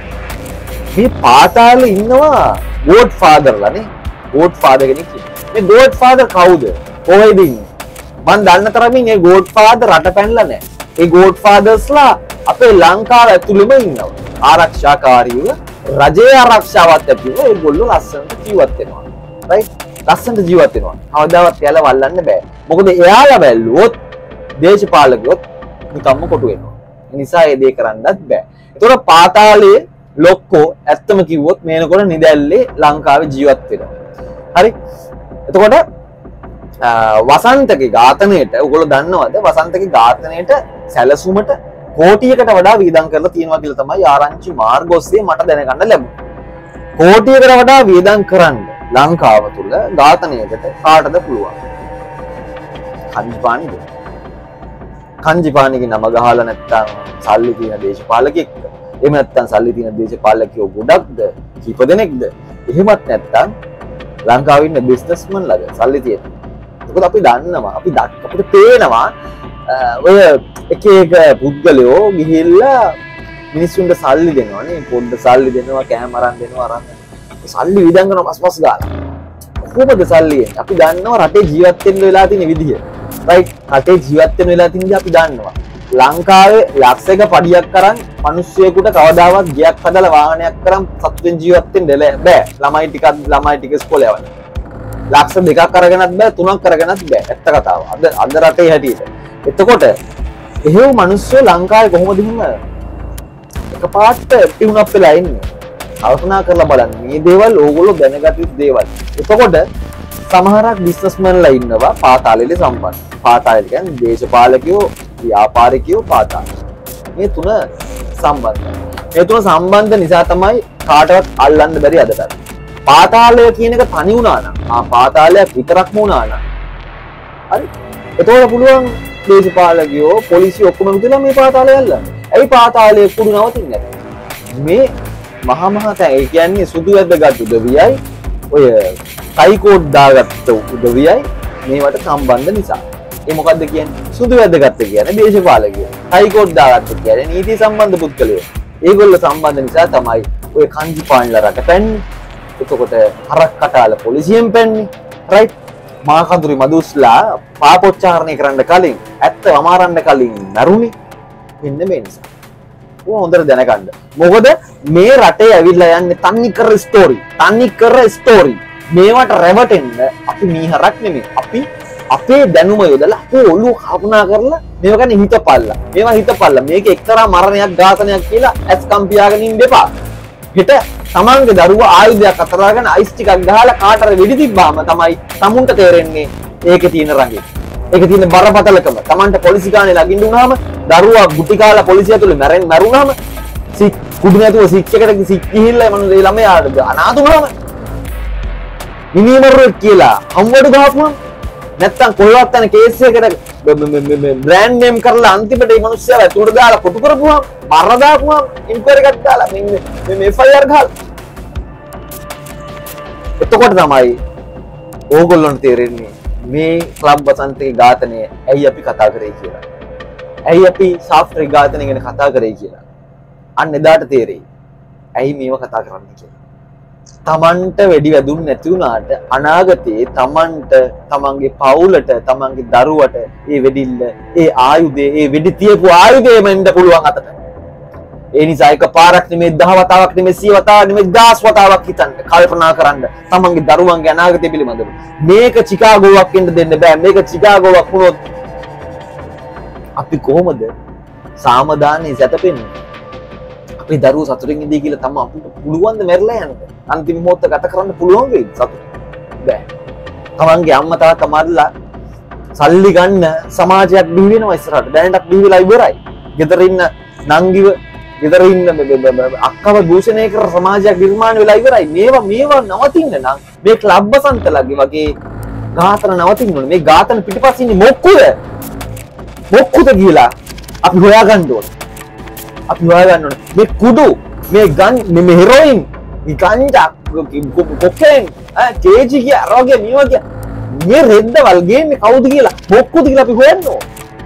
මේ පාතාලේ ඉන්නවා ගෝඩ් ෆාදර්ලානේ. ගෝඩ් ෆාදර් කෙනෙක් ඉන්නවා. මේ ගෝඩ් ෆාදර් කවුද? කොහෙද ඉන්නේ? මම දන්න තරමින් මේ ගෝඩ් ෆාදර් රට පැනලා නැහැ. ඒ ගෝඩ් ෆාදර්ස්ලා අපේ ලංකාව ඇතුළෙම ඉන්නවා. ආරක්ෂාකාරීව රජයේ ආරක්ෂාවත් ඇතිව ඒගොල්ලෝ ලස්සනට ජීවත් වෙනවා. රයිට්? ලස්සනට ජීවත් වෙනවා. කවදාවත් එයාලා වල්ලන්න බෑ. මොකද එයාලා බැලුවොත් දේශපාලකයොත් නිකම්ම කොටු වෙනවා. ඒ නිසා ඒ දේ කරන්නත් බෑ. ඒතකොට පාතාලයේ ලොක්කෝ ඇත්තම කිව්වොත් මේනකොට නිදැල්ලේ ලංකාවේ ජීවත් වෙනවා. හරි? එතකොට වසන්තගේ ඝාතනයේට ඔයගොල්ලෝ දන්නවද? වසන්තගේ ඝාතනයේට සැලසුමට කෝටියකට වඩා වියදම් කරලා තියෙනවා කියලා තමයි ආරංචි මාර්ග ඔස්සේ මට දැනගන්න ලැබුණේ. කෝටියකට වඩා වියදම් කරන්න ලංකාව තුල ඝාතනයකට කාටද පුළුවන්? කංජිපානිද? කංජිපානිගේ නම ගහලා නැත්තම් සල්ලි තියෙන දේශපාලකෙක්ද? එහෙම නැත්තම් සල්ලි තියෙන දේශපාලකයෝ ගොඩක්ද? කීප දෙනෙක්ද? එහෙමත් නැත්තම් ලංකාවේ ඉන්න බිස්නස්මන් ළඟ සල්ලි තියෙන. මොකද අපි දන්නවා, අපි අපිට පේනවා ඔය එක එක පුද්ගලයෝ ගිහිල්ලා මිනිස්සුන්ට සල්ලි දෙනවානේ. පොඩ්ඩ සල්ලි දෙනවා, කෑම අරන් දෙනවා, අරන් සල්ලි වියදම් කරනවා පස් පස් ගාලා. කොහොමද සල්ලි එන්නේ? අපි දන්නවා රටේ ජීවත් වෙන්න වෙලා තියෙන විදිය. රයිට්? රටේ ජීවත් වෙන්න වෙලා තියෙන විදිය අපි දන්නවා. ලංකාවේ ලක්ෂයක පඩියක් කරන් මිනිස්සුයෙකුට කවදාවත් ගියක් හදලා වාහනයක් කරන් සතුටෙන් ජීවත් වෙන්න බෑ. ළමයි ටිකක් ළමයි ටික ඉස්කෝලේ යවන්න. ලක්ෂ දෙකක් අරගෙනත් බෑ, තුනක් අරගෙනත් බෑ. ඇත්ත කතාව. අද අද රටේ හැටියට. එතකොට එහෙව් මිනිස්සු ලංකාවේ කොහොමද එහෙම එකපාරට ටියුන් අප් වෙලා ඉන්නේ? කල්පනා කරලා බලන්න. මේ දේවල් ඕගොල්ලෝ දැනගත යුතු දේවල්. එතකොට සමහරක් බිස්නස්මන්ලා ඉන්නවා පාතාලෙලි සම්බන්ධ. පාතාලෙ කියන්නේ දේශපාලකයෝ, ව්‍යාපාරිකයෝ, පාතාල. මේ තුන සම්බන්ධයි. මේ තුන සම්බන්ධ නිසා තමයි කාටවත් අල්ලන්න බැරි අදට. පාතාලය කියන එක තනි වුණා නම්, ආ පාතාලයක් විතරක්ම වුණා නම් හරි. එතකොට පුළුවන් දේශපාලකයෝ, පොලිසිය ඔක්කොම විදලා මේ පාතාලය අල්ලන්න. ඇයි පාතාලයේ කුඩු නවතින්නේ නැත්තේ? මේ මහා මහා තැන් ඒ කියන්නේ සුදු වැද්දගත් උදවියයි ඔය ටයිකෝඩ් දාගත්ත උදවියයි මේවට සම්බන්ධ නිසා. ඒ මොකද්ද කියන්නේ? සුදු වැද්දගත් කියන්නේ දේශපාලකයෝ. ටයිකෝඩ් දාගත්ත කියන්නේ නීති සම්බන්ධ පුද්ගලයෝ. ඒගොල්ලෝ සම්බන්ධ නිසා තමයි ඔය කංජිපාන්ලා රට පැන්නේ. එතකොට හරක් කටාල පොලිසියෙන් පැන්නේ. රයිට්? මාකඳුරි මදුස්ලා පාපොච්චාරණය කරන්න කලින් ඇත්ත වමාරන්න කලින් මරුණේ මෙන්න මේ නිසා. ඕ හොඳට දැනගන්න. මොකද මේ රටේ ඇවිල්ලා යන්නේ තන්නිකර ස්ටෝරි. තන්නිකර ස්ටෝරි. මේවට රැවටෙන්න අපි මීහරක් නෙමෙයි. අපි අපේ දැනුම යොදලා අපේ ඔළුව කල්පනා කරලා මේව ගැන හිතපල්ලා. මේවා හිතපල්ලා. මේක එක්තරා මරණයක් ඝාතනයක් කියලා ඇස් කම්පියාගෙන ඉන්න එපා. හිට තමන්ගේ දරුවා ආයුධයක් අතරගෙන අයිස් ටිකක් ගහලා කාටර වෙඩි තිබ්බාම තමයි තමුන්ට තේරෙන්නේ ඒකේ තියෙන රඟේ. ඒකේ තියෙන බරපතලකම. තමන්ට පොලිසි ගානේ ළඟින් වුණාම දරුවා ගුටි කාලා පොලිසිය ඇතුලේ මැරෙන්න මැරුණාම සික් කුඩු නැතුව සික් එකට සික් ගිහිල්ලා මනුස්ස ඒ ළමයාට අනාථ වුණාම මිනිමරුවෙක් කියලා හම්බඩු ගහපුවම නැත්තම් කොහෙවත් යන කේස් එකකට බ්‍රෑන්ඩ් නේම් කරලා අන්තිමට මේ මිනිස්සයා ඇතුළට දාලා කොටු කරපුවම මර දාපුවම ඉන්ක්වයරි එකක් දාලා මේ මේ එෆ් අයි ආර් ගහලා එතකොට තමයි ඕගොල්ලන්ට තේරෙන්නේ මේ ක්ලබ් වසන්තගේ ඝාතනය ඇයි අපි කතා කරේ කියලා. ඇයි අපි සාෆ්ට්වෙර් ඝාතනය ගැන කතා කරේ කියලා. අන්න එදාට තේරෙයි. ඇයි මේව කතා කරන්නේ කියලා. තමන්ට වෙඩි වැදුන් නැති වුණාට අනාගතයේ තමන්ට, තමන්ගේ පවුලට, තමන්ගේ දරුවට ඒ වෙඩිල්ල, ඒ ආයුධය, ඒ වෙඩි තියපු ආයුධයම එන්න පුළුවන් අතට. ඒ නිසා එක පාරක් නෙමෙයි දහ වතාවක් නෙමෙයි සිය වතාවක් නෙමෙයි දහස් වතාවක් හිතන්න, කල්පනා කරන්න තමන්ගේ දරුවන්ගේ අනාගතය පිළිබඳව. මේක චිකාගෝවක් වෙන්න දෙන්න බෑ. මේක චිකාගෝවක් වුණොත් අපි කොහොමද සාමදානයේ සැතපෙන්නේ? අපේ දරුවෝ සතුටින් ඉඳී කියලා තමයි අපිට පුළුවන් ද මැරලා යන්න. අන්තිම මොහොත ගත කරන්න පුළුවන් වෙයිද සතුටින්? බෑ. තමන්ගේ අම්මා තාත්තා මරලා සල්ලි ගන්න සමාජයක් බිහි වෙනවා ඉස්සරහට. දැනටත් බිහි වෙලා ඉවරයි. ගෙදර ඉන්න නංගිව, ගෙදර ඉන්න අක්කව දූෂණය කර සමාජයක් නිර්මාණය වෙලා ඉවරයි. මේවා මේවා නවතින්න නම් මේ ක්ලබ් බසන්තලගේ වගේ ඝාතන නවතින්න ඕනේ. මේ ඝාතන පිටිපස්සේ ඉන්නේ මොක්කුද? මොක්කුද කියලා අපි හොයාගන්න ඕනේ. අපි හොයාගන්න ඕනේ. මේ කුඩු, මේ ගන්, මේ හෙරොයින්, මේ ගංජා, කොකේන්, ආ කේජි කිය රෝගේ මේවා කිය. මේ රෙද්දවල් ගේන්නේ කවුද කියලා මොක්කුද කියලා අපි හොයන්න ඕනේ.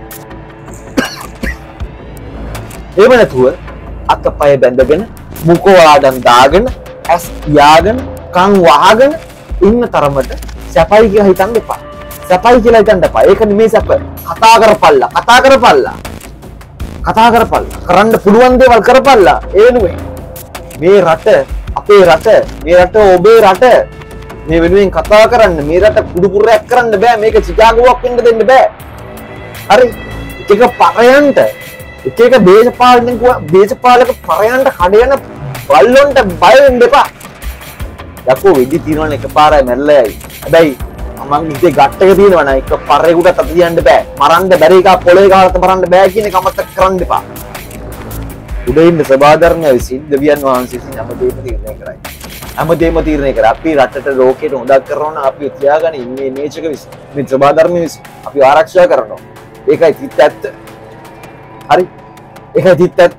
එහෙම නැතුව අතපය බැඳගෙන මුඛ ආඩම් දාගෙන ඇස් පියාගෙන කන් වහගෙන ඉන්න තරමට සැපයි කියලා හිතන්න එපා. සැපයි කියලා හිතන්න එපා. ඒක නෙමෙයි සැප. කතා කරපල්ලා. කතා කරපල්ලා. කතා කරපල්ලා. කරන්න පුළුවන් දේවල් කරපල්ලා. ඒ නෙමෙයි. මේ රට අපේ රට, මේ රට ඔබේ රට. මේ වෙනුවෙන් කතා කරන්න, මේ රට කුඩු පුරයක් කරන්න බෑ. මේක චිකාගෝවක් වෙන්න දෙන්න බෑ. හරි. ඒක පරයන්ට එක එක දේශපාලන දේශපාලක පරයන්ට කඩ යන බල්ලොන්ට බය වෙන්න එපා. යකෝ වෙඩි තියනවනේ එකපාරයි මැරලා යයි. හැබැයි මං ඉතින් ගැට් එක තියෙනවා නා එක පරේකට අත තියන්න බෑ. මරන්න බැරි එක පොළේ ගහලා මරන්න බෑ කියන එක අමතක කරන්න එපා. උඩින් ඉන්න සබාධර්මය විසින් දෙවියන් වහන්සේ විසින් හැමදේම තීරණය කරයි. හැමදේම තීරණය කරා. අපි රටට ලෝකෙට හොදක් කරනවා අපි තියාගෙන ඉන්නේ මේචක විසින්. මේ සබාධර්මය විසින් අපි ආරක්ෂා කරනවා. ඒකයි තිත් ඇත්ත. හරි ඒකයි තිත් ඇත්ත.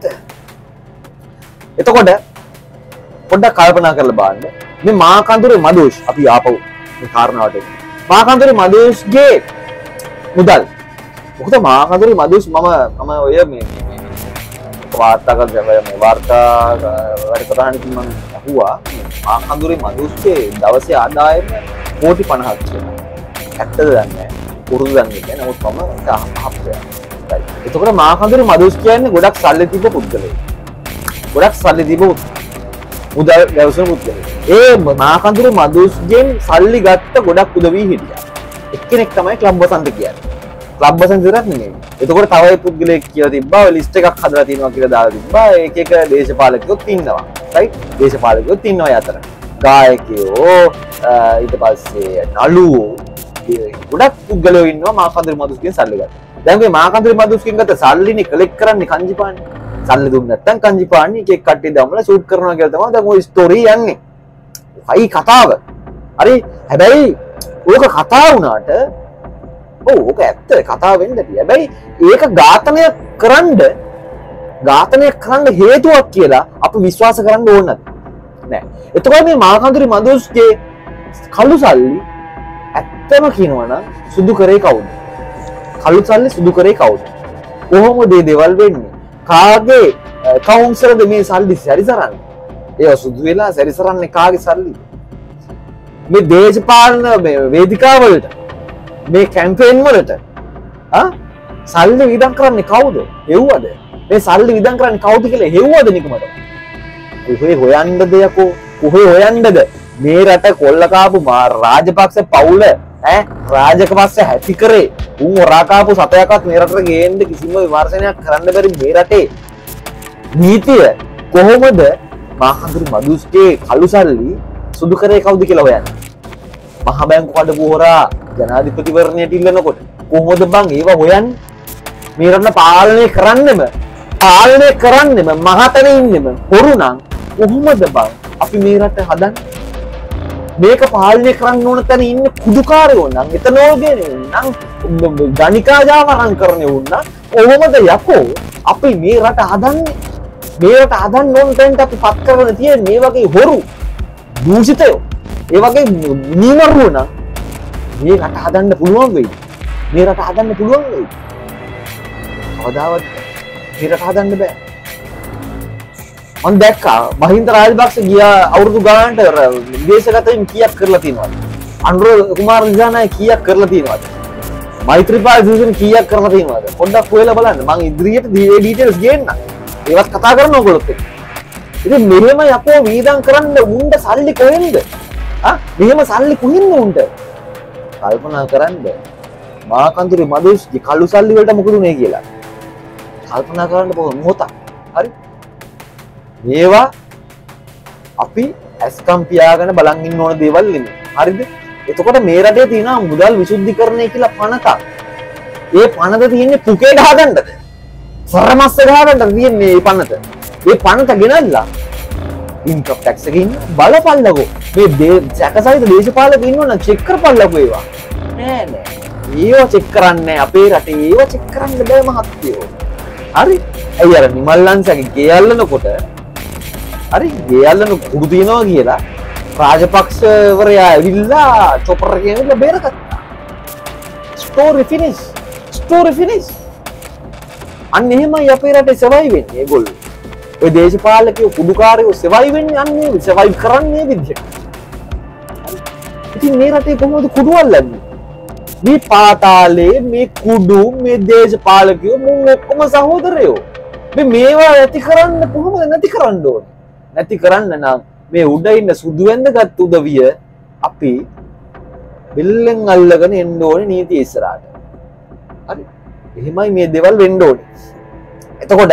එතකොට පොඩ්ඩක් කල්පනා කරලා බලන්න මේ මා කඳුරේ මදෝෂ් අපි ආපහු මේ කාරණාවට එමු. මා කඳුරේ මදෝෂ්ගේ මුදල් මොකද මා කඳුරේ මදෝෂ් මම මම ඔය මේ මේ වාර්තා කරලා මේ වාර්තා වැඩ කරන්නේ මම අහුවා මා කඳුරේ මදෝෂ්ගේ දවසේ ආදායම කෝටි පනහක් කියලා. ඇත්තද දන්නේ නැහැ. පුරුදු දන්නේ නැහැ. නමුත් මම අහපුවා. එතකොට මා කඳුරේ මදෝෂ් කියන්නේ ගොඩක් සල්ලි තිබ්බ පුද්ගලයෙක්. ගොඩක් සල්ලි තිබ්බ මුදල් ගැවසන පුද්ගලයෙක්. ඒ මා කඳුරේ මදෝෂ්ගෙන් සල්ලි ගත්ත ගොඩක් උදවි හිටියා. එක්කෙනෙක් තමයි ක්ලබ් බසන්ත කියන්නේ. ක්ලබ් බසන්ත විතරක් නෙමෙයි. එතකොට තව ඒ පුද්ගලයෙක් කියලා තිබ්බා. ඔය ලිස්ට් එකක් හදලා තියෙනවා කියලා දාලා තිබ්බා. එක එක දේශපාලකයෝත් ඉන්නවා. රයිට්? දේශපාලකයෝත් ඉන්නවා අතර. ගායකයෝ ඊට පස්සේ නළුවෝ ගොඩක් පුද්ගලයෝ ඉන්නවා මා කඳුරේ මදෝෂ්ගෙන් සල්ලි ගත්තා. දැන් මේ මා කඳුරේ මදෝෂ්ගෙන් ගත්ත සල්ලිනේ කලෙක්ට් කරන්නේ කංජිපාන්නේ. සල්ලි දුන්න නැත්නම් කංජිපාන්නේ එක එක කට්ටිය දමලා ෂූට් කරනවා කියලා තමයි දැන් ওই ස්ටෝරි යන්නේ. හයි කතාව. හරි හැබැයි ඕක කතා වුණාට ඔව් ඕක ඇත්ත කතාව වෙන්න ඇති. හැබැයි ඒක ඝාතනය කරන්න ඝාතනය කරන්න හේතුවක් කියලා අපි විශ්වාස කරන්න ඕන නෑ. එතකොට මේ මා කඳුරේ මදෝෂ්ගේ කළු සල්ලි ඇත්තම කියනවනම් සුදු කරේ කවුද? කළු සල්ලි සුදු කරේ කවුද? කොහොමද මේ දේවල් වෙන්නේ? කාගේ කවුන්සලද මේ සල්ලි සැරිසරන්නේ? ඒවා සුදු වෙලා සැරිසරන්නේ කාගේ සල්ලිද? මේ දේශපාලන වේදිකාවලට මේ කැම්පේන් වලට ආ සල්ලි විදන් කරන්නේ කවුද? හෙව්වද? මේ සල්ලි විදන් කරන්නේ කවුද කියලා හෙව්වද නිකමද? කොහේ හොයන්නද යකෝ? කොහේ හොයන්නද? මේ රට කොල්ල කාපු රාජපක්ෂ පවුල ඈ රාජපක්ෂ හැටි කරේ උන් හොරා කාපු සතයක්වත් මේ රටට ගේන්න කිසිම විමර්ශනයක් කරන්න බැරි මේ රටේ නීතිය කොහොමද මා කඳුරේ මදෝෂ්ගේ කළු සල්ලි සුදු කරේ කවුද කියලා හොයන්නේ? මහ බැංකු කඩපු හොරා ජනාධිපතිවරණයට ඉල්ලනකොට කොහොමද බං ඒවා හොයන්නේ? මේ රට පාලනය කරන්නෙම පාලනය කරන්නෙම මහතැන ඉන්නෙම හොරු නම් කොහොමද බං අපි මේ රට හදන්නේ? මේක පාලනය කරන්න ඕන තැන ඉන්න කුඩුකාරයෝ නම් එතන ඕගෙන නම් ගණිකා ජාවරම් කරන්නේ වුණා කොහොමද යකෝ අපි මේ රට හදන්නේ? මේ රට හදන්න ඕන තැනට අපි පත් කරගෙන තියෙන මේ වගේ හොරු දූෂිතයෝ ඒ වගේ නිමරුවෝ නම් මේ රට හදන්න පුළුවන් වෙයි. මේ රට හදන්න පුළුවන් වෙයි. කවදාවත් මේ රට හදන්න බෑ. මම දැක්කා මහින්ද රාජපක්ෂ ගියා අවුරුදු ගානට විදේශගතයින් කීයක් කරලා තියෙනවද? අනුර කුමාර දිසානායක කීයක් කරලා තියෙනවද? මෛත්‍රීපාල දිසානායක කීයක් කරලා තියෙනවද? පොඩ්ඩක් හොයලා බලන්න. මම ඉදිරියට මේ ඩීටේල්ස් ගේන්න. ඒවත් කතා කරනවා ඔයගොල්ලොත් එක්ක. ඉතින් මෙහෙම යකෝ වීදම් කරන්න උණ්ඩ සල්ලි කොහෙන්ද? ආ මෙහෙම සල්ලි කොහෙන්ද උණ්ඩ? කල්පනා කරන්න. මා කඳුරේ මදෝෂ්ගේ කළු සල්ලි වලට මොකද උනේ කියලා. කල්පනා කරන්න මොහොතක්. හරි? මේවා අපි ඇස්කම් පියාගෙන බලන් ඉන්න ඕන දේවල් නෙමෙයි. හරිද? එතකොට මේ රටේ තියෙන මුදල් විසුද්ධිකරණය කියලා පනතක්. ඒ පනත තියෙන්නේ පුකේ ගහගන්නද? සරමස්ස ගහගන්නද තියෙන්නේ මේ පනත. ඒ පනත ගෙනල්ලා ඉන්කම් ටැක්ස් එකකින් බලපල්ලකෝ. මේ සැකසහිත දේශපාලක ඉන්නවනම් චෙක් කරපල්ලකෝ ඒවා. නෑ නෑ. ඒවා චෙක් කරන්නේ අපේ රටේ ඒවා චෙක් කරන්න බෑ මහත්තයෝ. හරි? ඇයි අර නිමල්ලන්සගේ ගේ අල්ලනකොට හරි ගේ අල්ලන කුඩු තියනවා කියලා රාජපක්ෂවරයා ඇවිල්ලා චොපර් එකෙන් ඇවිල්ලා බේරගත්තා. Story finish. Story finish. අන්න එහෙමයි අපේ රටේ සර්වයිව් වෙන්නේ ඒගොල්ලෝ. ඔය දේශපාලකයෝ කුඩුකාරයෝ සර්වයිව් වෙන්නේ අන්න ඒ සර්වයිව් කරන්නේ විදිහට. ඉතින් මේ රටේ කොහොමද කුඩු අල්ලන්නේ? මේ පාතාලේ මේ කුඩු මේ දේශපාලකයෝ මුන් ඔක්කොම සහෝදරයෝ. මේ මේවා නැති කරන්න කොහොමද නැති කරන්න ඕනේ? නැති කරන්න නම් මේ උඩ ඉන්න සුදු වැන්දගත් උදවිය අපි බෙල්ලෙන් අල්ලගෙන එන්න ඕනේ නීතිය ඉස්සරහට. හරි. එහෙමයි මේ දේවල් වෙන්න ඕනේ. එතකොට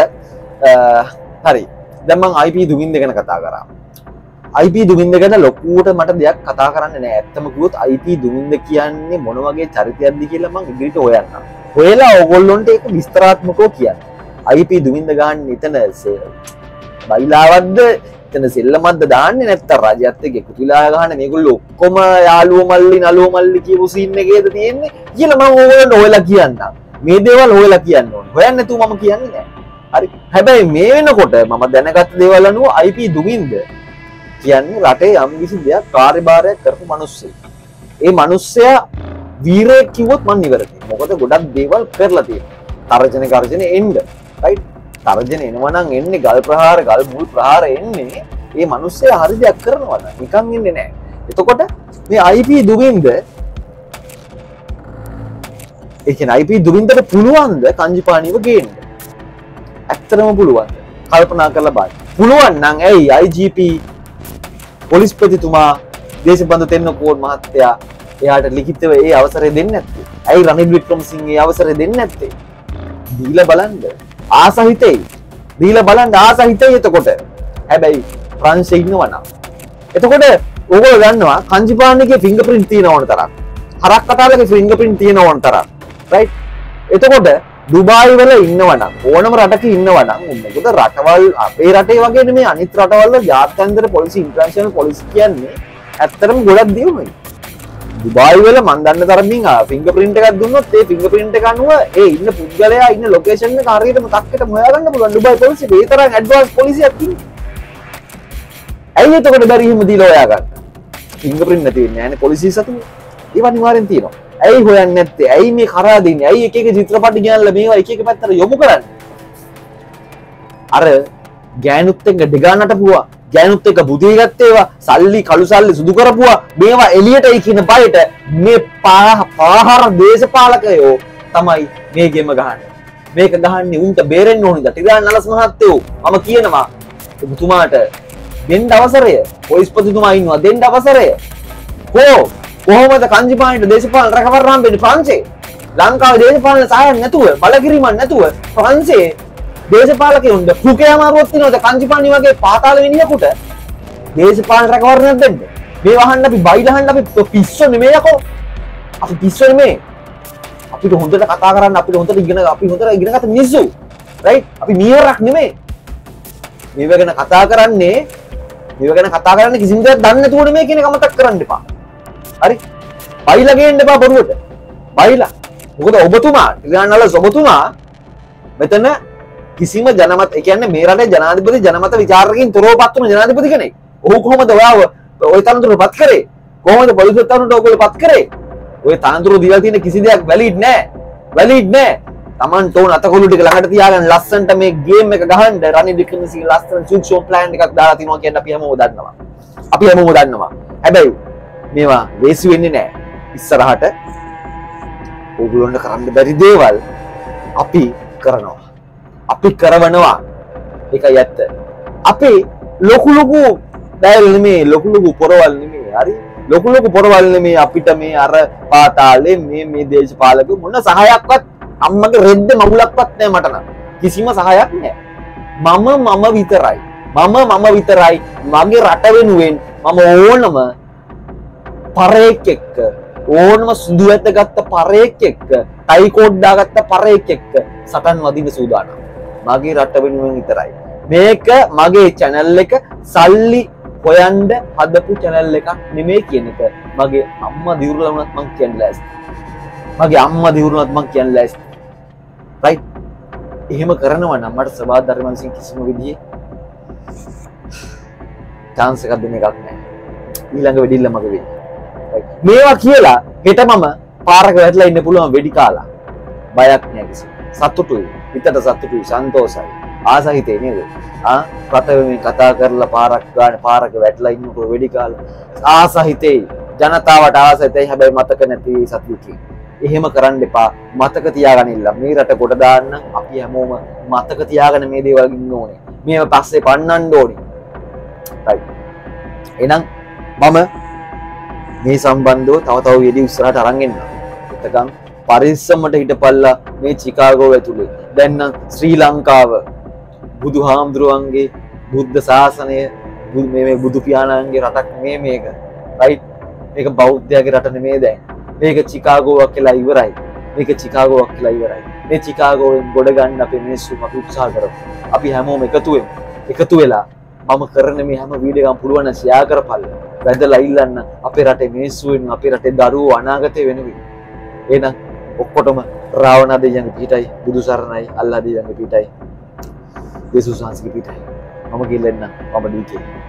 හරි. දැන් මම I P දුමින්ද ගැන කතා කරා. I P දුමින්ද ගැන ලොකුවට මට දෙයක් කතා කරන්න නෑ. ඇත්තම කිව්වොත් I P දුමින්ද කියන්නේ මොන වගේ චරිතයක්ද කියලා මම ඉදිරියට හොයන්නම්. හොයලා ඕගොල්ලොන්ට ඒක විස්තරාත්මකව කියන්න. I P දුමින්ද ගන්න එතන බයිලාවක්ද එතන සෙල්ලමක්ද දාන්නේ නැත්තම් රජයත් එක්ක එකතු වෙලා ගහන මේගොල්ලෝ ඔක්කොම යාළුවෝ මල්ලි නළුවෝ මල්ලි කියපු සීන් එකේද තියෙන්නේ කියලා මම ඕගොල්ලන්ට හොයලා කියන්නම්. මේ දේවල් හොයලා කියන්න ඕනේ. හොයන්න නැතුව මම කියන්නේ නෑ. හරි. හැබැයි මේ වෙනකොට මම දැනගත්ත දේවල් අනුව I P දුමින්ද කියන්නේ රටේ යම් කිසි දෙයක් කාර්යභාරයක් කරපු මිනිස්සෙක්. ඒ මිනිස්සයා වීරයෙක් කිව්වොත් මම නිවැරදියි. මොකද ගොඩක් දේවල් කරලා තියෙනවා. තරජන කරජන එන්න. රයිට්. තරජන එනවා නම් එන්නේ ගල් ප්‍රහාර ගල් මුල් ප්‍රහාර එන්නේ මේ මිනිස්සයා හරි දෙයක් කරනවා නම් නිකන් ඉන්නේ නැහැ. එතකොට මේ I P දුමින්ද ඒ කියන්නේ I P දුමින්දට පුළුවන්ද කංජිපාණිව ගේන්න? ඇත්තටම පුළුවන්. කල්පනා කරලා බලන්න. පුළුවන් නම් ඇයි I G P පොලිස්පතිතුමා Deshabandu Tennakoon මහත්තයා එයාට ලිඛිතව ඒ අවසරය දෙන්නේ නැත්තේ? ඇයි රනිල් වික්‍රමසිංහ ඒ අවසරය දෙන්නේ නැත්තේ? දීලා බලන්න. ආසහිතේ. දීලා බලන්න ආසහිතේ එතකොට. හැබැයි ප්‍රංශේ ඉන්නවනම්. එතකොට ඕගොල්ලෝ දන්නවා කංජිපාණිගේ ෆින්ගර්ප්‍රින්ට් තියෙන ඕන තරම්. හරක් කතාලගේ ෆින්ගර්ප්‍රින්ට් තියෙන ඕන තරම්. රයිට්? එතකොට දුබායි වල ඉන්නවනම් ඕනම රටක ඉන්නවනම් මොකද රටවල් අපේ රටේ වගේ නෙමෙයි අනිත් රටවල් වල ජාත්‍යන්තර පොලිසි ඉන්ටර්නැෂනල් පොලිසි කියන්නේ ඇත්තටම ගොඩක් දියුණුයි. දුබායි වල මන් දන්න තරමින් ෆින්ගර්ප්‍රින්ට් එකක් දුන්නොත් ඒ ෆින්ගර්ප්‍රින්ට් එක අනුව ඒ ඉන්න පුද්ගලයා ඉන්න ලොකේෂන් එක හරියටම තක්කෙටම හොයාගන්න පුළුවන් දුබායි පොලිසියට. ඒ තරම් ඇඩ්වාන්ස් පොලිසියක් තියෙනවා. ඇයි එතකොට බැරි හිම දීලා හොයාගන්න? ෆින්ගර්ප්‍රින්ට් නැති වෙන්නේ නැහැනේ පොලිසිය සතුව. ඒව අනිවාර්යෙන් තියෙනවා. ඇයි හොයන්නේ නැත්තේ? ඇයි මේ කරා දෙන්නේ? ඇයි එක එක චිත්‍රපට ගෙනල්ලා මේවා එක එක පැත්තට යොමු කරන්නේ? අර ගෑනුත් එක්ක ඩෙගා නටපුවා, ගෑනුත් එක්ක බුදිය ගත්තේවා, සල්ලි කළු සල්ලි සුදු කරපුවා, මේවා එළියටයි කියන බයට මේ පාහර දේශපාලකයෝ තමයි මේ ගෙම ගහන්නේ. මේක ගහන්නේ උන්ට බේරෙන්න ඕනිද? ටිරාන් නලස් මහත්තයෝ මම කියනවා ඔබතුමාට දෙන්න අවසරය. පොලිස්පතිතුමා ඉන්නවා දෙන්න අවසරය. කො කොහොමද කංජිපාණිට දේශපාලන රැකවරණ හම්බෙන්නේ ප්‍රංශේ? ලංකාවේ දේශපාලන සහායක් නැතුව, බලකිරීමක් නැතුව ප්‍රංශේ දේශපාලකයන්ට පුකේ අමාරුවක් තියෙනවද කංජිපාණි වගේ පාතාල විනියකට දේශපාලන රැකවරණයක් දෙන්න? මේ වහන්න අපි බයිලහන්න අපි පිස්සෝ නෙමෙයි යකෝ. අපි පිස්සෝ නෙමෙයි. අපිට හොඳට කතා කරන්න අපිට හොඳට ඉගෙන අපි හොඳට ඉගෙන ගත්ත මිනිස්සු. රයිට්? අපි මීවරක් නෙමෙයි. මේව ගැන කතා කරන්නේ මේව ගැන කතා කරන්නේ කිසිම දෙයක් දන්නේ නැතුව නෙමෙයි කියන එක මතක් කරන්න එපා. හරි? බයිලා ගේන්න එපා බොරුවට. බයිලා. මොකද ඔබතුමා ත්‍රිගානවල ඔබතුමා මෙතන කිසිම ජනමත ඒ කියන්නේ මේ රටේ ජනාධිපති ජනමත විචාරකකින් තොරව පත් වුණු ජනාධිපති කෙනෙක්. ඔහු කොහොමද ඔයාව ওই තනතුර පත් කරේ? කොහොමද පොලිස් තනතුරට ඔයගොල්ලෝ පත් කරේ? ඔය තනතුර දීලා තියෙන කිසි දෙයක් වැලිඩ් නෑ. වැලිඩ් නෑ. Taman තෝන අතකොළු ටික ළඟට තියාගෙන ලස්සන්ට මේ ගේම් එක ගහන්න රනිල් වික්‍රමසිංහ ලස්සන සුක්ෂම ප්ලෑන් එකක් දාලා තිනවා කියන අපි හැමෝම දන්නවා. අපි හැමෝම දන්නවා. හැබැයි මේවා ලේසි වෙන්නේ නෑ. ඉස්සරහට ඕගොල්ලන්ට කරන්න බැරි දේවල් අපි කරනවා. අපි කරවනවා. ඒකයි ඇත්ත. අපි ලොකු ලොකු දැල් නෙමේ ලොකු ලොකු පොරවල් නෙමේ. හරි? ලොකු ලොකු පොරවල් නෙමේ අපිට මේ අර පාතාලේ මේ මේ දේශපාලක මොන සහායක්වත් අම්මගේ රෙද්ද මගුලක්වත් නැහැ මට නම්. කිසිම සහායක් නැහැ. මම මම විතරයි. මම මම විතරයි මගේ රට වෙනුවෙන් මම ඕනම පරේක් එක්ක ඕනම සුදු ඇත ගත්ත පරේක් එක්ක ටයි කෝඩ් දාගත්ත පරේක් එක්ක සටන් වදින්න සූදානම්. මගේ රට වෙනුවෙන් විතරයි. මේක මගේ channel එක සල්ලි හොයන්න හදපු channel එකක් නෙමෙයි කියන එක මගේ අම්මා දිවුරලා වුණත් මං කියන්න ලෑස්ති. මගේ අම්මා දිවුරුණත් මං කියන්න ලෑස්ති. රයිට්. එහෙම කරනවා නම් මට සබාත් ධර්මංශින් කිසිම විදිහේ chance එකක් දෙන්න එකක් නැහැ. ඊළඟ වෙඩිල්ල මගේ වෙයි. රයිට්. මේවා කියලා හෙට මම පාරක වැටලා ඉන්න පුළුවන් වෙඩි කාලා. බයක් නැහැ කිසි. සතුටුයි. හිතට සතුටුයි, සන්තෝෂයි. ආසහිතේ නේද? ආ ප්‍රථමයෙන් කතා කරලා පාරක් ගන්න පාරක වැටලා ඉන්නකොට වෙඩි කාලා ආසහිතේ ජනතාවට ආසහිතේ හැබැයි මතක නැති සතුටුයි. එහෙම කරන්න එපා. මතක තියාගන්න. මේ රට කොට දාන්න අපි හැමෝම මතක තියාගෙන මේ දේවල් ඉන්න ඕනේ. මේව පස්සේ පන්නන්න ඕනේ. right. එහෙනම් මම මේ සම්බන්ධව තව තව වීඩියෝ ඉස්සරහට අරන් එන්න. එතකන් පරිස්සමට හිටපල්ලා මේ චිකාගෝ ඇතුලේ. දැන් නම් ශ්‍රී ලංකාව බුදුහාමුදුරුවන්ගේ බුද්ධ ශාසනය මේ මේ බුදු පියාණන්ගේ රටක් නෙමේ මේක. right. මේක බෞද්ධයාගේ රට නෙමේ දැන්. මේක චිකාගෝවක් කියලා ඉවරයි. මේක චිකාගෝවක් කියලා ඉවරයි. මේ චිකාගෝවෙන් ගොඩ ගන්න අපේ මිනිස්සු අපි උත්සාහ කරමු. අපි හැමෝම එකතු වෙමු. එකතු වෙලා මම කරන මේ හැම වීඩියෝ එකක්ම පුළුවන් නම් ෂෙයා කරපල්ල. වැදලා ඉල්ලන්න අපේ රටේ මිනිස්සු වෙන අපේ රටේ දරුවෝ අනාගතේ වෙනුවෙන්. එහෙනම් ඔක්කොටම රාවණ දෙවියන්ගේ පිටයි බුදු සරණයි අල්ලා දෙවියන්ගේ පිටයි. යේසුස් වහන්සේගේ පිටයි. මම කියලා එන්න. මම ඩීකේ.